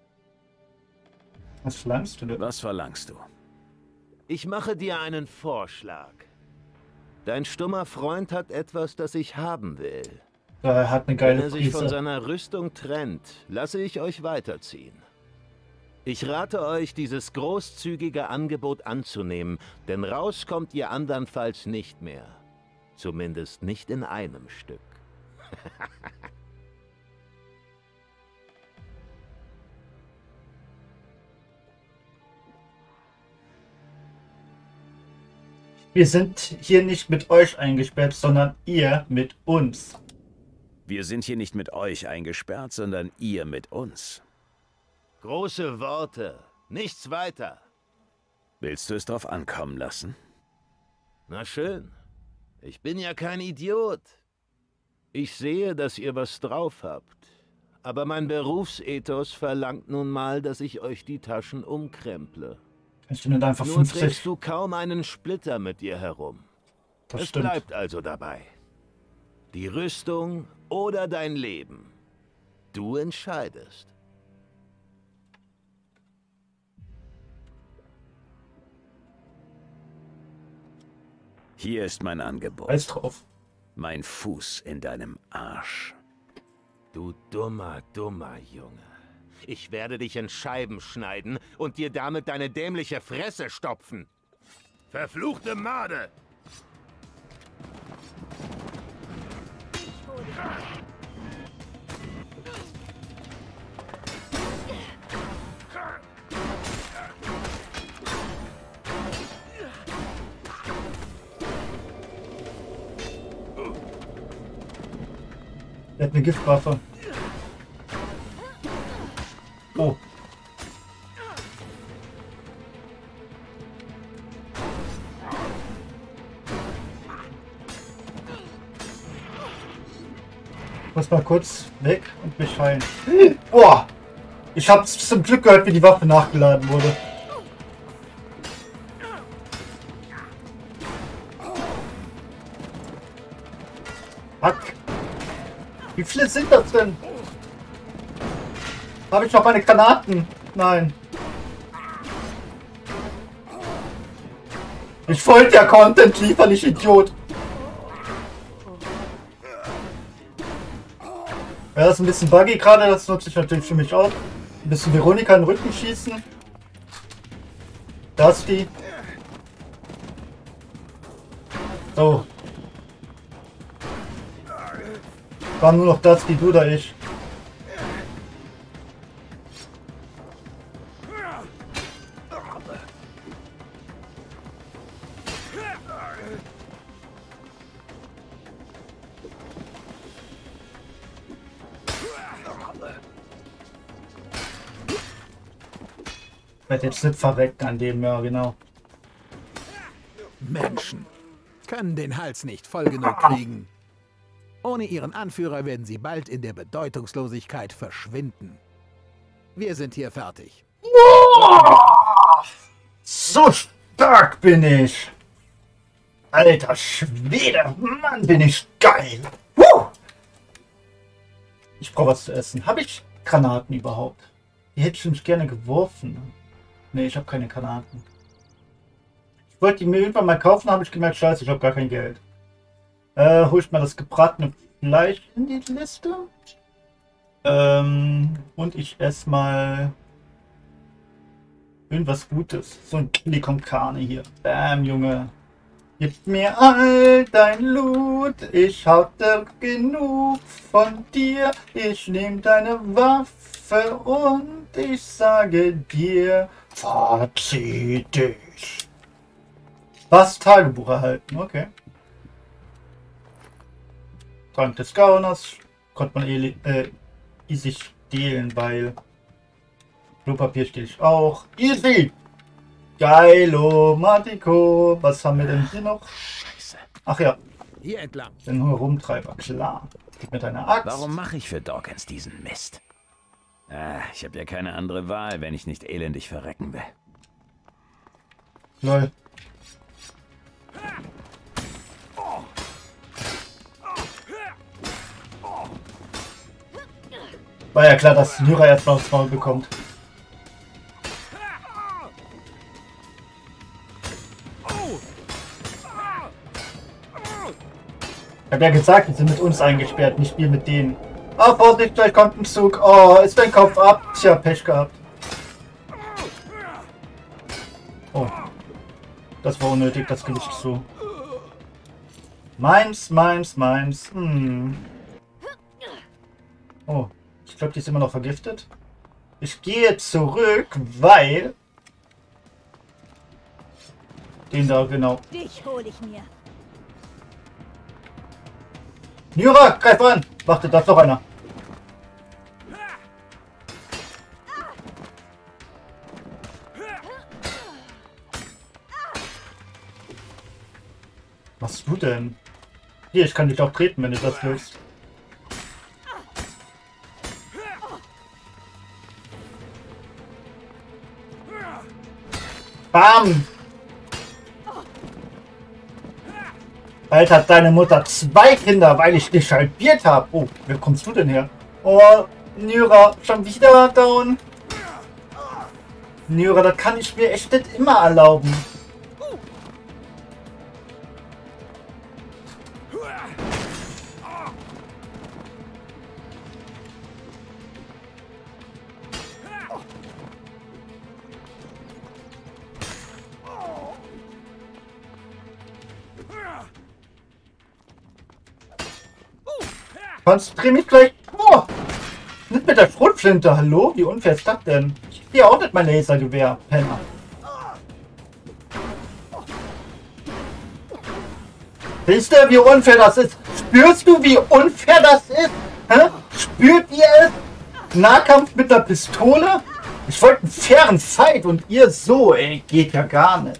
Was verlangst du denn? Was verlangst du? Ich mache dir einen Vorschlag. Dein stummer Freund hat etwas, das ich haben will. Er hat eine Wenn geile er sich von Prise. seiner Rüstung trennt, lasse ich euch weiterziehen. Ich rate euch, dieses großzügige Angebot anzunehmen, denn raus kommt ihr andernfalls nicht mehr. Zumindest nicht in einem Stück. Wir sind hier nicht mit euch eingesperrt, sondern ihr mit uns. Wir sind hier nicht mit euch eingesperrt, sondern ihr mit uns. Große Worte, nichts weiter. Willst du es drauf ankommen lassen? Na schön. Ich bin ja kein Idiot. Ich sehe, dass ihr was drauf habt. Aber mein Berufsethos verlangt nun mal, dass ich euch die Taschen umkremple. Ich bin einfach Nur 50. trägst du kaum einen Splitter mit dir herum. Das Es stimmt. bleibt also dabei. Die Rüstung oder dein Leben. Du entscheidest. Hier ist mein Angebot. Weiß drauf. Mein Fuß in deinem Arsch. Du dummer Junge. Ich werde dich in Scheiben schneiden und dir damit deine dämliche Fresse stopfen. Verfluchte Made! Er hat eine Giftwaffe. Oh. Ich muss mal kurz weg und mich heilen. Boah! Ich hab's zum Glück gehört, wie die Waffe nachgeladen wurde. Fuck. Wie viele sind das denn? Habe ich noch meine Granaten? Nein. Ich wollte ja Content liefern, ich Idiot. Ja, das ist ein bisschen buggy gerade, das nutze ich natürlich für mich auch. Ein bisschen Veronika in den Rücken schießen. Da ist die. So. War nur noch das, wie du da ich. Ich werde jetzt nicht verrecken an dem, ja genau. Menschen können den Hals nicht voll genug kriegen. Ohne ihren Anführer werden sie bald in der Bedeutungslosigkeit verschwinden. Wir sind hier fertig. So stark bin ich. Alter Schwede, Mann, bin ich geil. Ich brauche was zu essen. Habe ich Granaten überhaupt? Die hätte ich nämlich gerne geworfen. Ne, ich habe keine Granaten. Ich wollte die mir irgendwann mal kaufen, habe ich gemerkt, scheiße, ich habe gar kein Geld. Hol ich mal das gebratene Fleisch in die Liste. Und ich esse mal irgendwas Gutes. So ein Chili con Carne hier. Bam, Junge. Gib mir all dein Loot. Ich hatte genug von dir. Ich nehme deine Waffe und ich sage dir, verzieh dich. Was? Tagebuch erhalten, okay. Trank des Gauners konnte man easy stehlen, weil Klopapier stehle ich auch. Easy! Geilo, Matiko. Was haben wir denn hier noch? Scheiße. Ach ja, Hier entlang. den Herumtreiber, klar. Gib mir deine Axt. Warum mache ich für Dawkins diesen Mist? Ich habe ja keine andere Wahl, wenn ich nicht elendig verrecken will. Lol. War ja klar, dass Lyra jetzt mal aufs Maul bekommt. Ich hab ja gesagt, die sind mit uns eingesperrt, nicht wir mit denen. Oh, Vorsicht, gleich kommt ein Zug. Oh, ist dein Kopf ab? Tja, Pech gehabt. Oh. Das war unnötig, das Gewicht zu. Meins. Oh, ich glaube, die ist immer noch vergiftet. Ich gehe zurück, weil... Den da, genau. Dich hole ich mir. Lyra, greif an! Warte, da ist noch einer. Was machst du denn? Hier, ich kann dich auch treten, wenn du das willst. Bam! Bald hat deine Mutter 2 Kinder, weil ich dich halbiert habe. Oh, wer kommst du denn her? Oh, Lyra, schon wieder down. Lyra, das kann ich mir echt nicht immer erlauben. Konzentriere mich gleich. Oh, nicht mit der Schrotflinte. Hallo? Wie unfair ist das denn? Ich sehe auch nicht mein Lasergewehr, Penner. Siehst du, wie unfair das ist? Spürst du, wie unfair das ist? Hä? Spürt ihr es? Nahkampf mit der Pistole? Ich wollte einen fairen Fight und ihr so, ey. Geht ja gar nicht.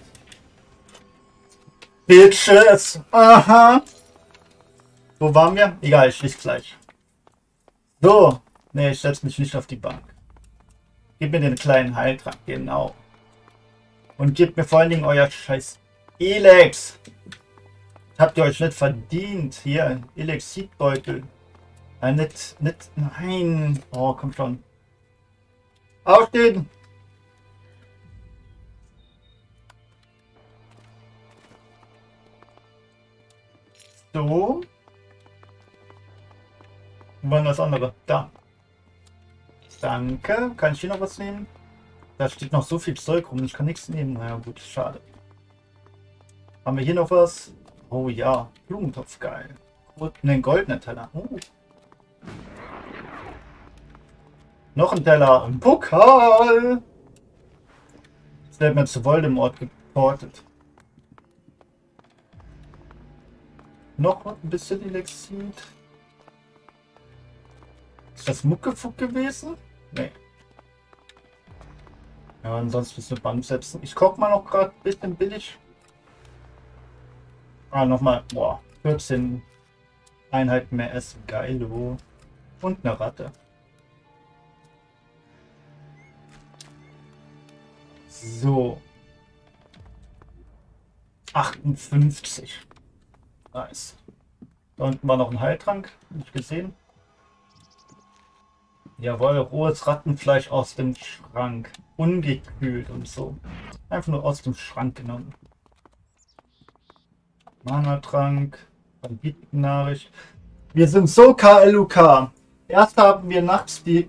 Bitches. Aha. Wo waren wir? Egal, ich schließe gleich. So. Ne, ich setze mich nicht auf die Bank. Gib mir den kleinen Heiltrank, genau. Und gebt mir vor allen Dingen euer scheiß Elex. Habt ihr euch nicht verdient. Hier, Elexitbeutel. Nicht, nein. Oh, komm schon. Aufstehen. So. Wo war das andere? Da. Danke. Kann ich hier noch was nehmen? Da steht noch so viel Zeug rum. Ich kann nichts nehmen. Naja, gut. Schade. Haben wir hier noch was? Oh ja. Blumentopf. Geil. Einen goldenen Teller. Noch ein Teller. Ein Pokal. Jetzt werden wir zu Voldemort geportet. Noch ein bisschen Elixir. Ist das Muckefuck gewesen? Nee. Ja, ansonsten ist eine Bank setzen. Ich koche mal noch gerade ein bisschen billig. Ah, nochmal. Boah, 14 Einheiten mehr essen. Geilo. Und eine Ratte. So. 58. Nice. Da unten war noch ein Heiltrank. Nicht gesehen. Jawohl, rohes Rattenfleisch aus dem Schrank. Ungekühlt und so. Einfach nur aus dem Schrank genommen. Mana-Trank. Banditennachricht. Wir sind so KLUK. Erst haben wir nachts die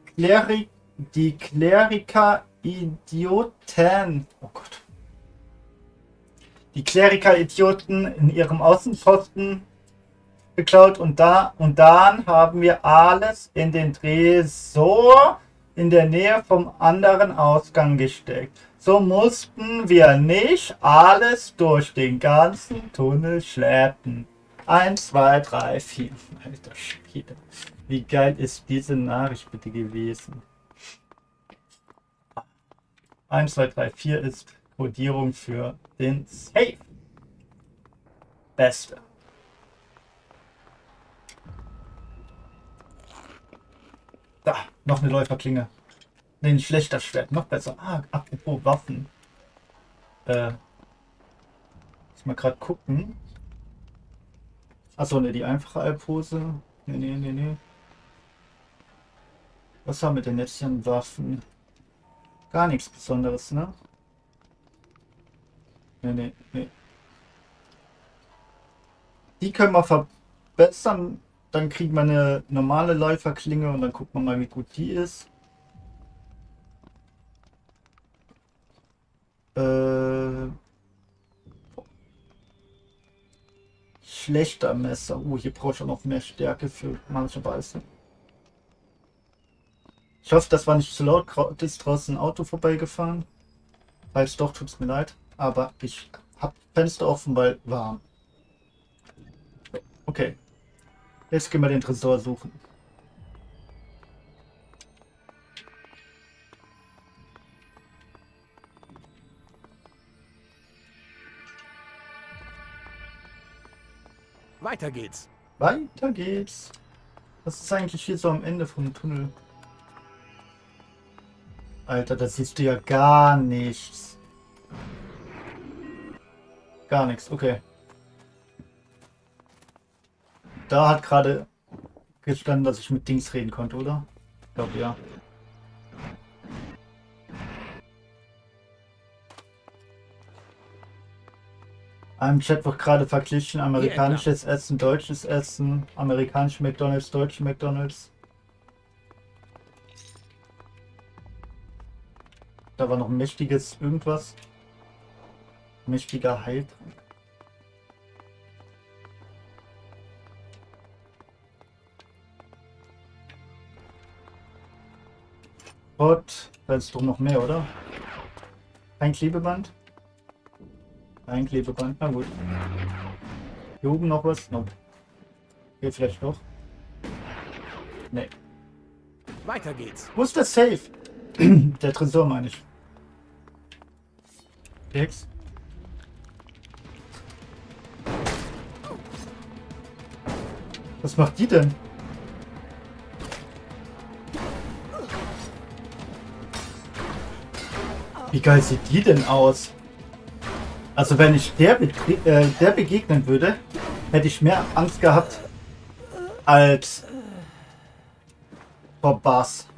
Kleriker-Idioten. Oh Gott. Die Kleriker-Idioten in ihrem Außenposten geklaut und dann haben wir alles in den Tresor in der Nähe vom anderen Ausgang gesteckt. So mussten wir nicht alles durch den ganzen Tunnel schleppen. 1, 2, 3, 4. Alter Schwede. Wie geil ist diese Nachricht bitte gewesen? 1, 2, 3, 4 ist Codierung für den Safe. Beste. Da, noch eine Läuferklinge. Nee, ein schlechter Schwert, noch besser. Ah, apropos Waffen. Muss mal gerade gucken. Achso, ne, die einfache Alphose. Nee. Was haben wir denn jetzt hier an Waffen? Gar nichts Besonderes, ne? Nee. Die können wir verbessern. Dann kriegen wir eine normale Läuferklinge und dann gucken wir mal, wie gut die ist. Schlechter Messer. Hier brauche ich auch noch mehr Stärke für manche Weise. Ich hoffe, das war nicht zu laut. Ist draußen ein Auto vorbeigefahren. Falls doch, tut es mir leid. Aber ich habe Fenster offen, weil warm. Okay. Jetzt gehen wir den Tresor suchen. Weiter geht's. Weiter geht's. Was ist eigentlich hier so am Ende vom Tunnel? Alter, da siehst du ja gar nichts. Gar nichts, okay. Da hat gerade gestanden, dass ich mit Dings reden konnte, oder? Ich glaube, ja. Im Chat wird gerade verglichen, amerikanisches Essen, deutsches Essen, amerikanische McDonald's, deutsche McDonald's. Da war noch ein mächtiges irgendwas. Mächtiger Heiltrank. Gott, da ist doch noch mehr, oder? Kein Klebeband? Kein Klebeband, na gut. Hier oben noch was? Nope. Hier vielleicht doch? Nee. Weiter geht's. Wo ist der Safe? Der Tresor meine ich. X. Was macht die denn? Wie geil sieht die denn aus? Also wenn ich der begegnen würde, hätte ich mehr Angst gehabt als vor Bass.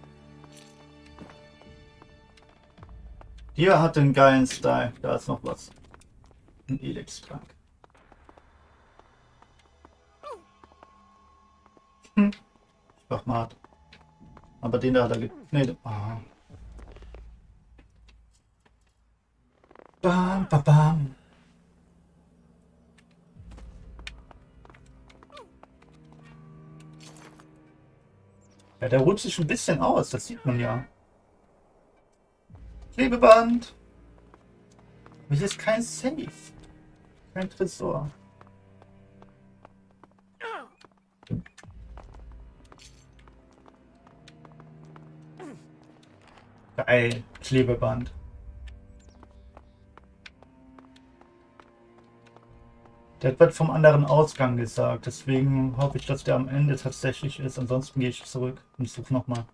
Hier hat den geilen Style. Da ist noch was. Ein Elix-Trank. Schwachmat. Aber den da hat er nee, aha. Bam, bam, bam. Ja, der ruht sich ein bisschen aus, das sieht man ja. Klebeband. Aber hier ist kein Safe. Kein Tresor. Geil. Klebeband. Der wird vom anderen Ausgang gesagt. Deswegen hoffe ich, dass der am Ende tatsächlich ist. Ansonsten gehe ich zurück und suche nochmal.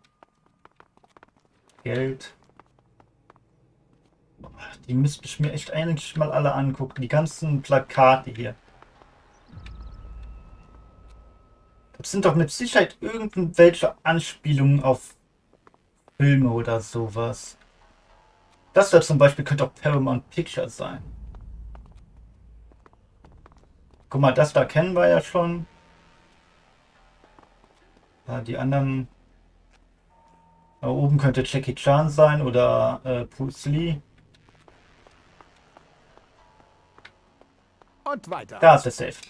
Geld. Die müsste ich mir echt eigentlich mal alle angucken. Die ganzen Plakate hier. Das sind doch mit Sicherheit irgendwelche Anspielungen auf Filme oder sowas. Das da zum Beispiel könnte auch Paramount Pictures sein. Guck mal, das da kennen wir ja schon. Ja, die anderen. Da oben könnte Jackie Chan sein oder Bruce Lee. Und weiter. Da ist der Safe.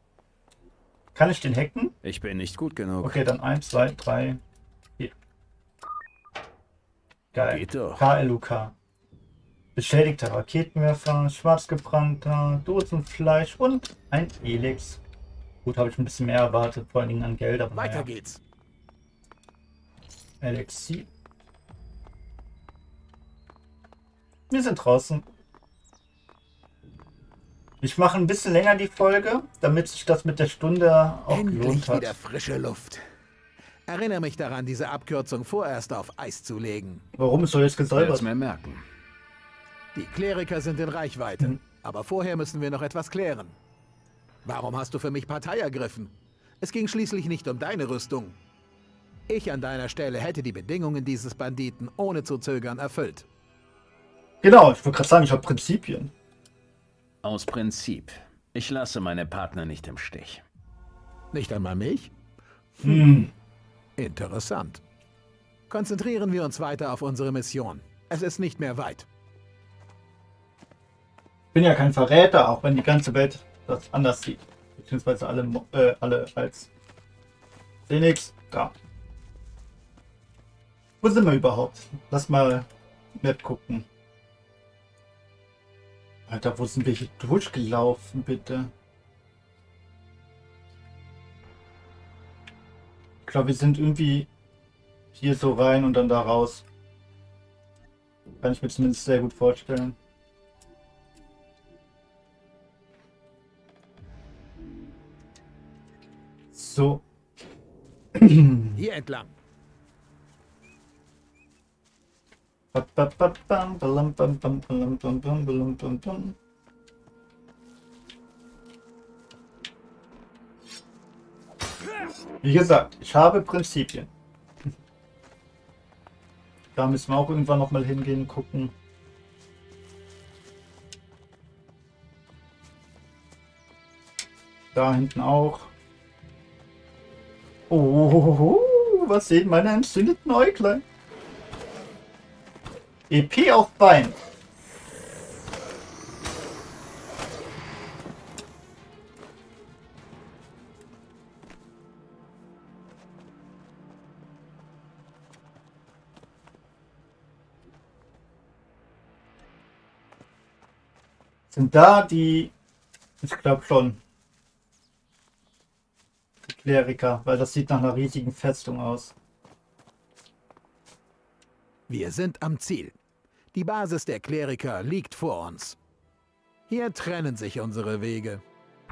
Kann ich den hacken? Ich bin nicht gut genug. Okay, dann 1, 2, 3, 4. Geil. Geht doch. KLUK. Beschädigter Raketenwerfer, schwarzgebrannter, Dosenfleisch und ein Elix. Gut, habe ich ein bisschen mehr erwartet, vor allen Dingen an Geld. Aber Weiter naja. geht's. Elixier. Wir sind draußen. Ich mache ein bisschen länger die Folge, damit sich das mit der Stunde auch gelohnt Endlich hat. wieder frische Luft. Erinnere mich daran, diese Abkürzung vorerst auf Eis zu legen. Warum ist so jetzt Werd's gesäubert? mir merken. Die Kleriker sind in Reichweite. Aber vorher müssen wir noch etwas klären. Warum hast du für mich Partei ergriffen? Es ging schließlich nicht um deine Rüstung. Ich an deiner Stelle hätte die Bedingungen dieses Banditen ohne zu zögern erfüllt. Genau, ich wollte gerade sagen, ich habe Prinzipien. Aus Prinzip. Ich lasse meine Partner nicht im Stich. Nicht einmal mich? Interessant. Konzentrieren wir uns weiter auf unsere Mission. Es ist nicht mehr weit. Ich bin ja kein Verräter, auch wenn die ganze Welt das anders sieht. Beziehungsweise alle als Phoenix. Da. Wo sind wir überhaupt? Lass mal Map gucken. Alter, wo sind wir hier durchgelaufen, bitte? Ich glaube, wir sind irgendwie hier so rein und dann da raus. Kann ich mir zumindest sehr gut vorstellen. So. Hier entlang. Wie gesagt, ich habe Prinzipien. Da müssen wir auch irgendwann noch mal hingehen, gucken. Da hinten auch. Oh, was sehen meine entzündeten Äuglein? EP auf Bein. Sind da die... Ich glaube schon. Die Kleriker, weil das sieht nach einer riesigen Festung aus. Wir sind am Ziel. Die Basis der Kleriker liegt vor uns. Hier trennen sich unsere Wege.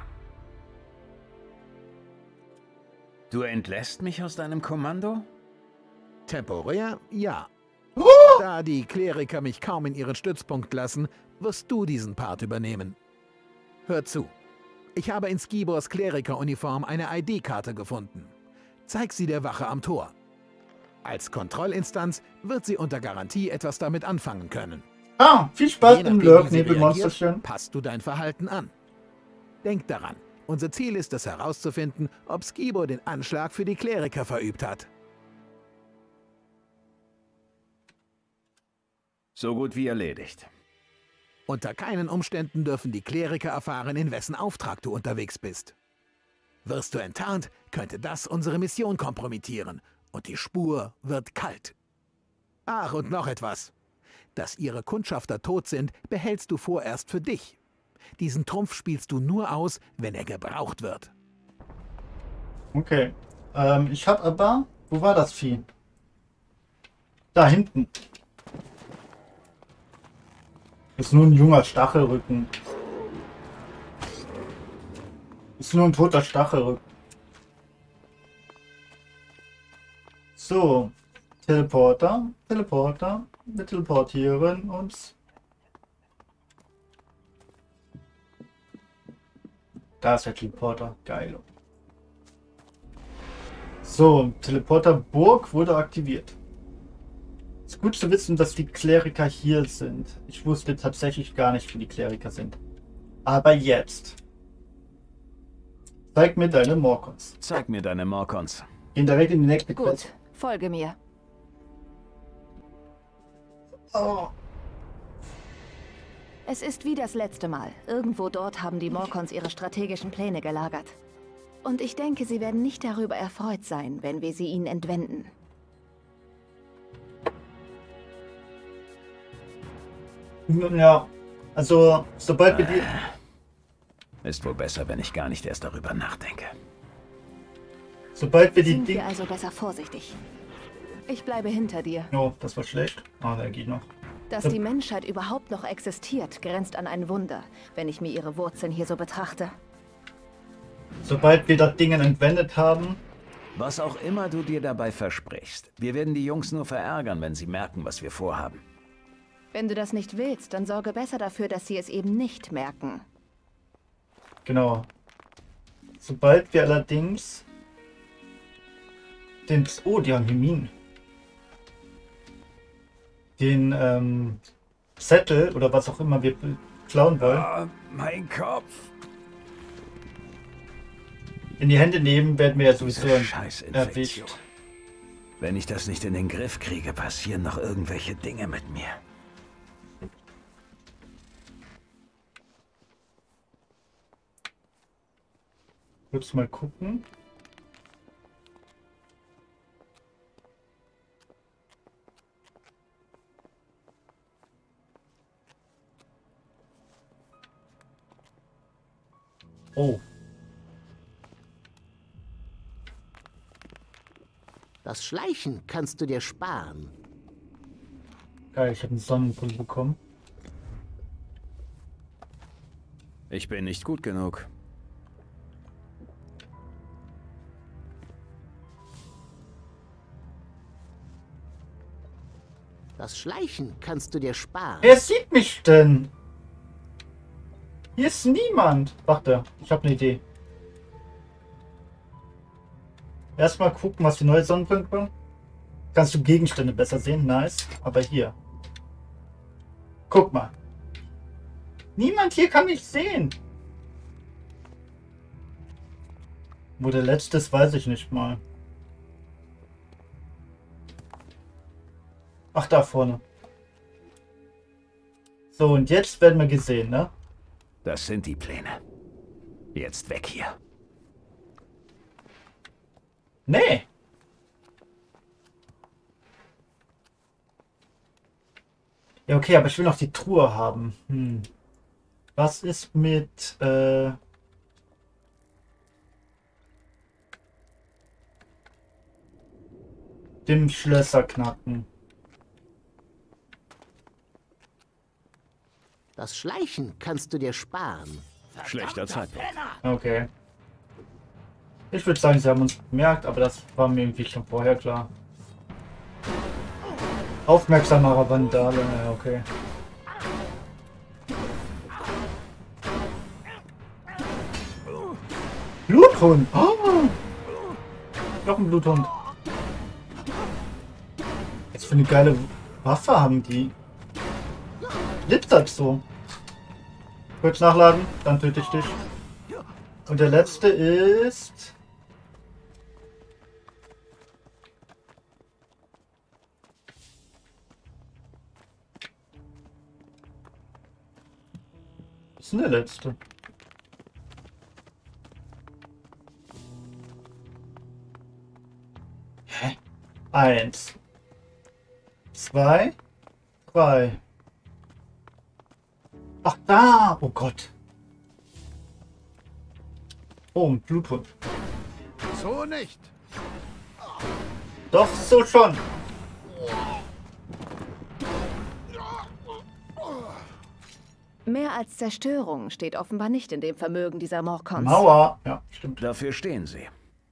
Du entlässt mich aus deinem Kommando? Temporär, ja. Da die Kleriker mich kaum in ihren Stützpunkt lassen, wirst du diesen Part übernehmen. Hör zu. Ich habe in Skibors Klerikeruniform eine ID-Karte gefunden. Zeig sie der Wache am Tor. Als Kontrollinstanz wird sie unter Garantie etwas damit anfangen können. Ah, viel Spaß Je im nachdem, wie sie Lurk-Nebelmonsterchen. reagiert, passt du dein Verhalten an. Denk daran, unser Ziel ist es herauszufinden, ob Skibor den Anschlag für die Kleriker verübt hat. So gut wie erledigt. Unter keinen Umständen dürfen die Kleriker erfahren, in wessen Auftrag du unterwegs bist. Wirst du enttarnt, könnte das unsere Mission kompromittieren und die Spur wird kalt. Ach, und noch etwas. Dass ihre Kundschafter tot sind, behältst du vorerst für dich. Diesen Trumpf spielst du nur aus, wenn er gebraucht wird. Okay. Ich hab aber... Wo war das Vieh? Da hinten. Ist nur ein junger Stachelrücken. Ist nur ein toter Stachelrücken. So. Teleporter. Teleporter. Wir teleportieren uns. Da ist der Teleporter. Geil. So, Teleporterburg wurde aktiviert. Ist gut zu wissen, dass die Kleriker hier sind. Ich wusste tatsächlich gar nicht, wie die Kleriker sind. Aber jetzt. Zeig mir deine Morkons. Zeig mir deine Morkons. Gehen direkt in die nächste Quest. Gut, folge mir. Oh. Es ist wie das letzte Mal. Irgendwo dort haben die Morkons ihre strategischen Pläne gelagert. Und ich denke, sie werden nicht darüber erfreut sein, wenn wir sie ihnen entwenden. Ja, also sobald wir die... Ist wohl besser, wenn ich gar nicht erst darüber nachdenke. Sobald wir die Sind wir Dinge... also besser vorsichtig. Ich bleibe hinter dir. Oh, das war schlecht. Ah, der geht noch. Dass die Menschheit überhaupt noch existiert, grenzt an ein Wunder, wenn ich mir ihre Wurzeln hier so betrachte. Sobald wir das Ding entwendet haben... Was auch immer du dir dabei versprichst, wir werden die Jungs nur verärgern, wenn sie merken, was wir vorhaben. Wenn du das nicht willst, dann sorge besser dafür, dass sie es eben nicht merken. Genau. Sobald wir allerdings... den... Oh, die haben hier Minen. Den Zettel oder was auch immer wir klauen wollen, Mein Kopf! in die Hände nehmen, werden wir ja sowieso Diese Scheißinfektion. erwischt. Wenn ich das nicht in den Griff kriege, passieren noch irgendwelche Dinge mit mir. Kurz mal gucken. Oh. Das Schleichen kannst du dir sparen. Geil, ich habe einen Sonnenbrille bekommen. Ich bin nicht gut genug. Das Schleichen kannst du dir sparen. Wer sieht mich denn? Hier ist niemand. Warte, ich habe eine Idee. Erstmal gucken, was die neue Sonnenbrille bringt. Kannst du Gegenstände besser sehen? Nice. Aber hier. Guck mal. Niemand hier kann mich sehen. Wo der letzte ist, weiß ich nicht mal. Ach, da vorne. So, und jetzt werden wir gesehen, ne? Das sind die Pläne. Jetzt weg hier. Nee. Ja, okay, aber ich will noch die Truhe haben. Was ist mit, dem Schlösser knacken? Das Schleichen kannst du dir sparen. Schlechter Zeitpunkt. Okay. Ich würde sagen, sie haben uns bemerkt, aber das war mir irgendwie schon vorher klar. Aufmerksamer Vandale, ja, okay. Bluthund! Oh! Noch ein Bluthund. Was für eine geile Waffe haben die? Glitzert so. Kurz nachladen, dann töte ich dich. Und der letzte ist... Was ist denn der letzte? Hä? 1, 2, 3. Ach, da! Oh Gott. Oh, ein Bluthund. So nicht. Doch, so schon. Mehr als Zerstörung steht offenbar nicht in dem Vermögen dieser Morkons. Mauer. Ja, stimmt. Dafür stehen sie.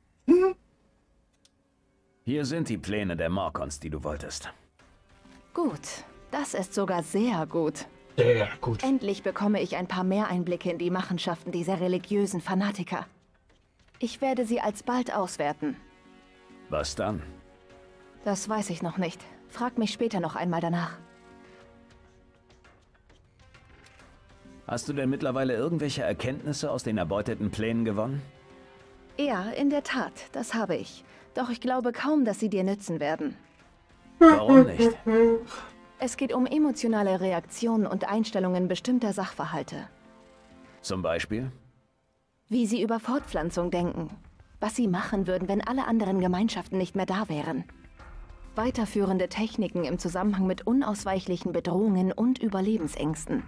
Hier sind die Pläne der Morkons, die du wolltest. Gut, das ist sogar sehr gut. Sehr gut. Endlich bekomme ich ein paar mehr Einblicke in die Machenschaften dieser religiösen Fanatiker. Ich werde sie alsbald auswerten. Was dann? Das weiß ich noch nicht. Frag mich später noch einmal danach. Hast du denn mittlerweile irgendwelche Erkenntnisse aus den erbeuteten Plänen gewonnen? Ja, in der Tat, das habe ich. Doch ich glaube kaum, dass sie dir nützen werden. Warum nicht? Es geht um emotionale Reaktionen und Einstellungen bestimmter Sachverhalte. Zum Beispiel? Wie sie über Fortpflanzung denken. Was sie machen würden, wenn alle anderen Gemeinschaften nicht mehr da wären. Weiterführende Techniken im Zusammenhang mit unausweichlichen Bedrohungen und Überlebensängsten.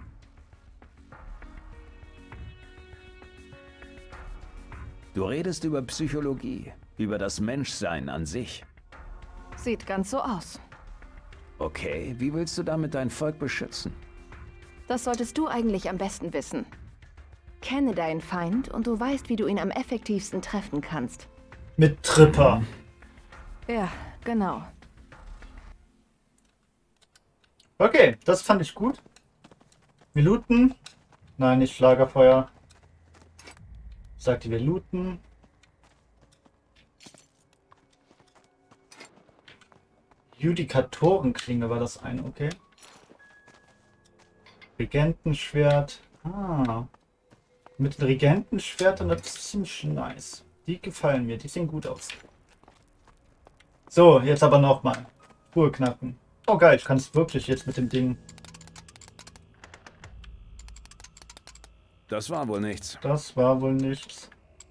Du redest über Psychologie, über das Menschsein an sich. Sieht ganz so aus. Okay, wie willst du damit dein Volk beschützen? Das solltest du eigentlich am besten wissen. Kenne deinen Feind und du weißt, wie du ihn am effektivsten treffen kannst. Mit Tripper. Ja, genau. Okay, das fand ich gut. Wir looten. Nein, nicht Lagerfeuer. Ich sagte, wir looten. Judikatorenklinge war das eine, okay. Regentenschwert. Ah. Mit dem Regentenschwert, das ist ziemlich nice. Die gefallen mir, die sehen gut aus. So, jetzt aber nochmal. Ruhe knacken. Oh geil, ich kann es wirklich jetzt mit dem Ding. Das war wohl nichts. Das war wohl nichts.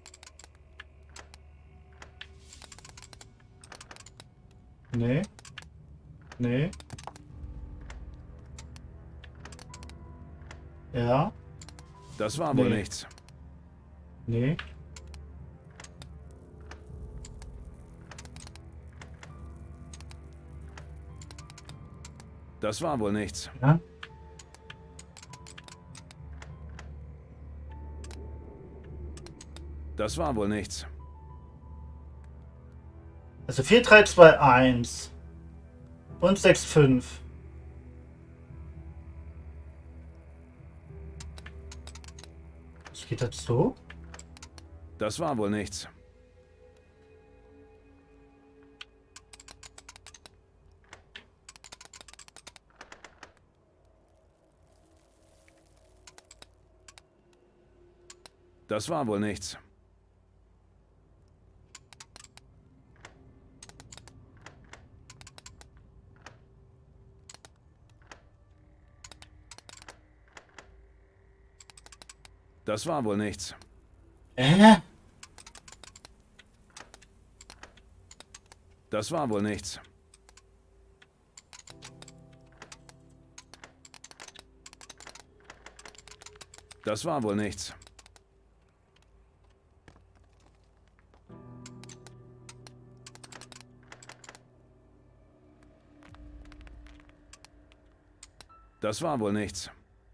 Nee. Nee. Ja. Das war wohl Nee. nichts. Nee. Das war wohl nichts. Ja. Das war wohl nichts. Also 4, 3, 2, 1. Und 6, 5. Was geht das so? Das war wohl nichts. Das war wohl nichts. Das war wohl nichts. Das war wohl nichts. Das war wohl nichts. Das war wohl nichts.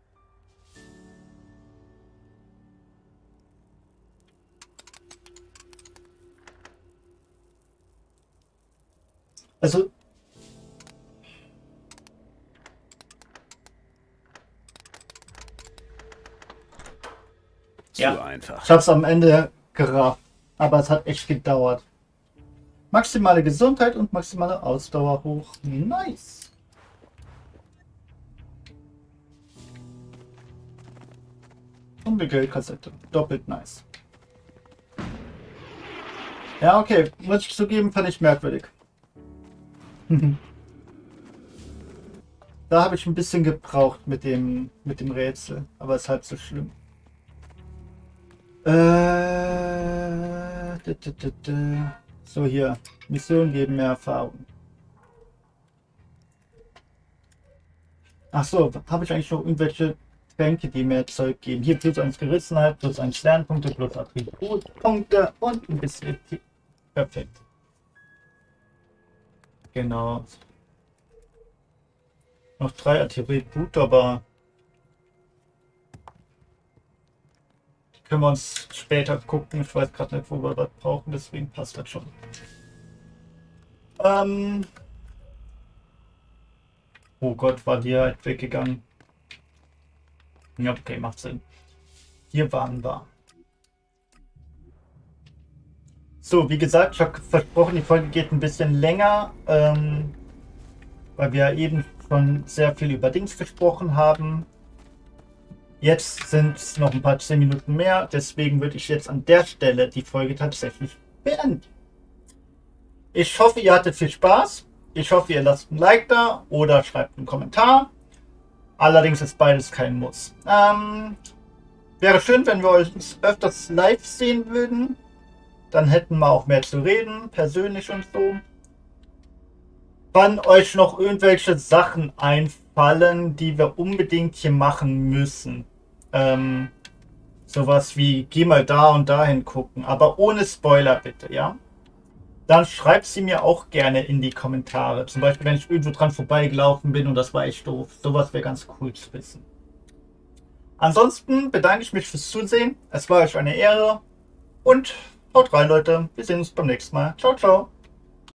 Also. Zu einfach. Ich hab's am Ende gerafft, aber es hat echt gedauert. Maximale Gesundheit und maximale Ausdauer hoch. Nice. Und eine Geldkassette. Doppelt nice. Ja, okay. Muss ich zugeben, fand ich merkwürdig. Da habe ich ein bisschen gebraucht mit dem Rätsel, aber ist halb so schlimm. So, hier. Mission geben mehr Erfahrung. Ach so, habe ich eigentlich noch irgendwelche Tränke, die mehr Zeug geben? Hier plus 1 Gerissenheit, plus 1 Lernpunkte, plus Attributpunkte und ein bisschen. Perfekt. Genau. Noch 3 Attribute, aber können wir uns später gucken. Ich weiß gerade nicht, wo wir was brauchen, deswegen passt das schon. Oh Gott, war die halt weggegangen. Ja, okay, macht Sinn. Hier waren wir. So, wie gesagt, ich habe versprochen, die Folge geht ein bisschen länger, weil wir eben schon sehr viel über Dings gesprochen haben. Jetzt sind es noch ein paar 10 Minuten mehr, deswegen würde ich jetzt an der Stelle die Folge tatsächlich beenden. Ich hoffe, ihr hattet viel Spaß. Ich hoffe, ihr lasst ein Like da oder schreibt einen Kommentar. Allerdings ist beides kein Muss. Wäre schön, wenn wir uns öfters live sehen würden. Dann hätten wir auch mehr zu reden, persönlich und so. wann euch noch irgendwelche Sachen einfallen, die wir unbedingt hier machen müssen. Sowas wie, geh mal da und dahin gucken, aber ohne Spoiler bitte, ja? Dann schreibt sie mir auch gerne in die Kommentare. Zum Beispiel, wenn ich irgendwo dran vorbeigelaufen bin und das war echt doof. Sowas wäre ganz cool zu wissen. Ansonsten bedanke ich mich fürs Zusehen. Es war euch eine Ehre. Und haut rein, Leute. Wir sehen uns beim nächsten Mal. Ciao, ciao.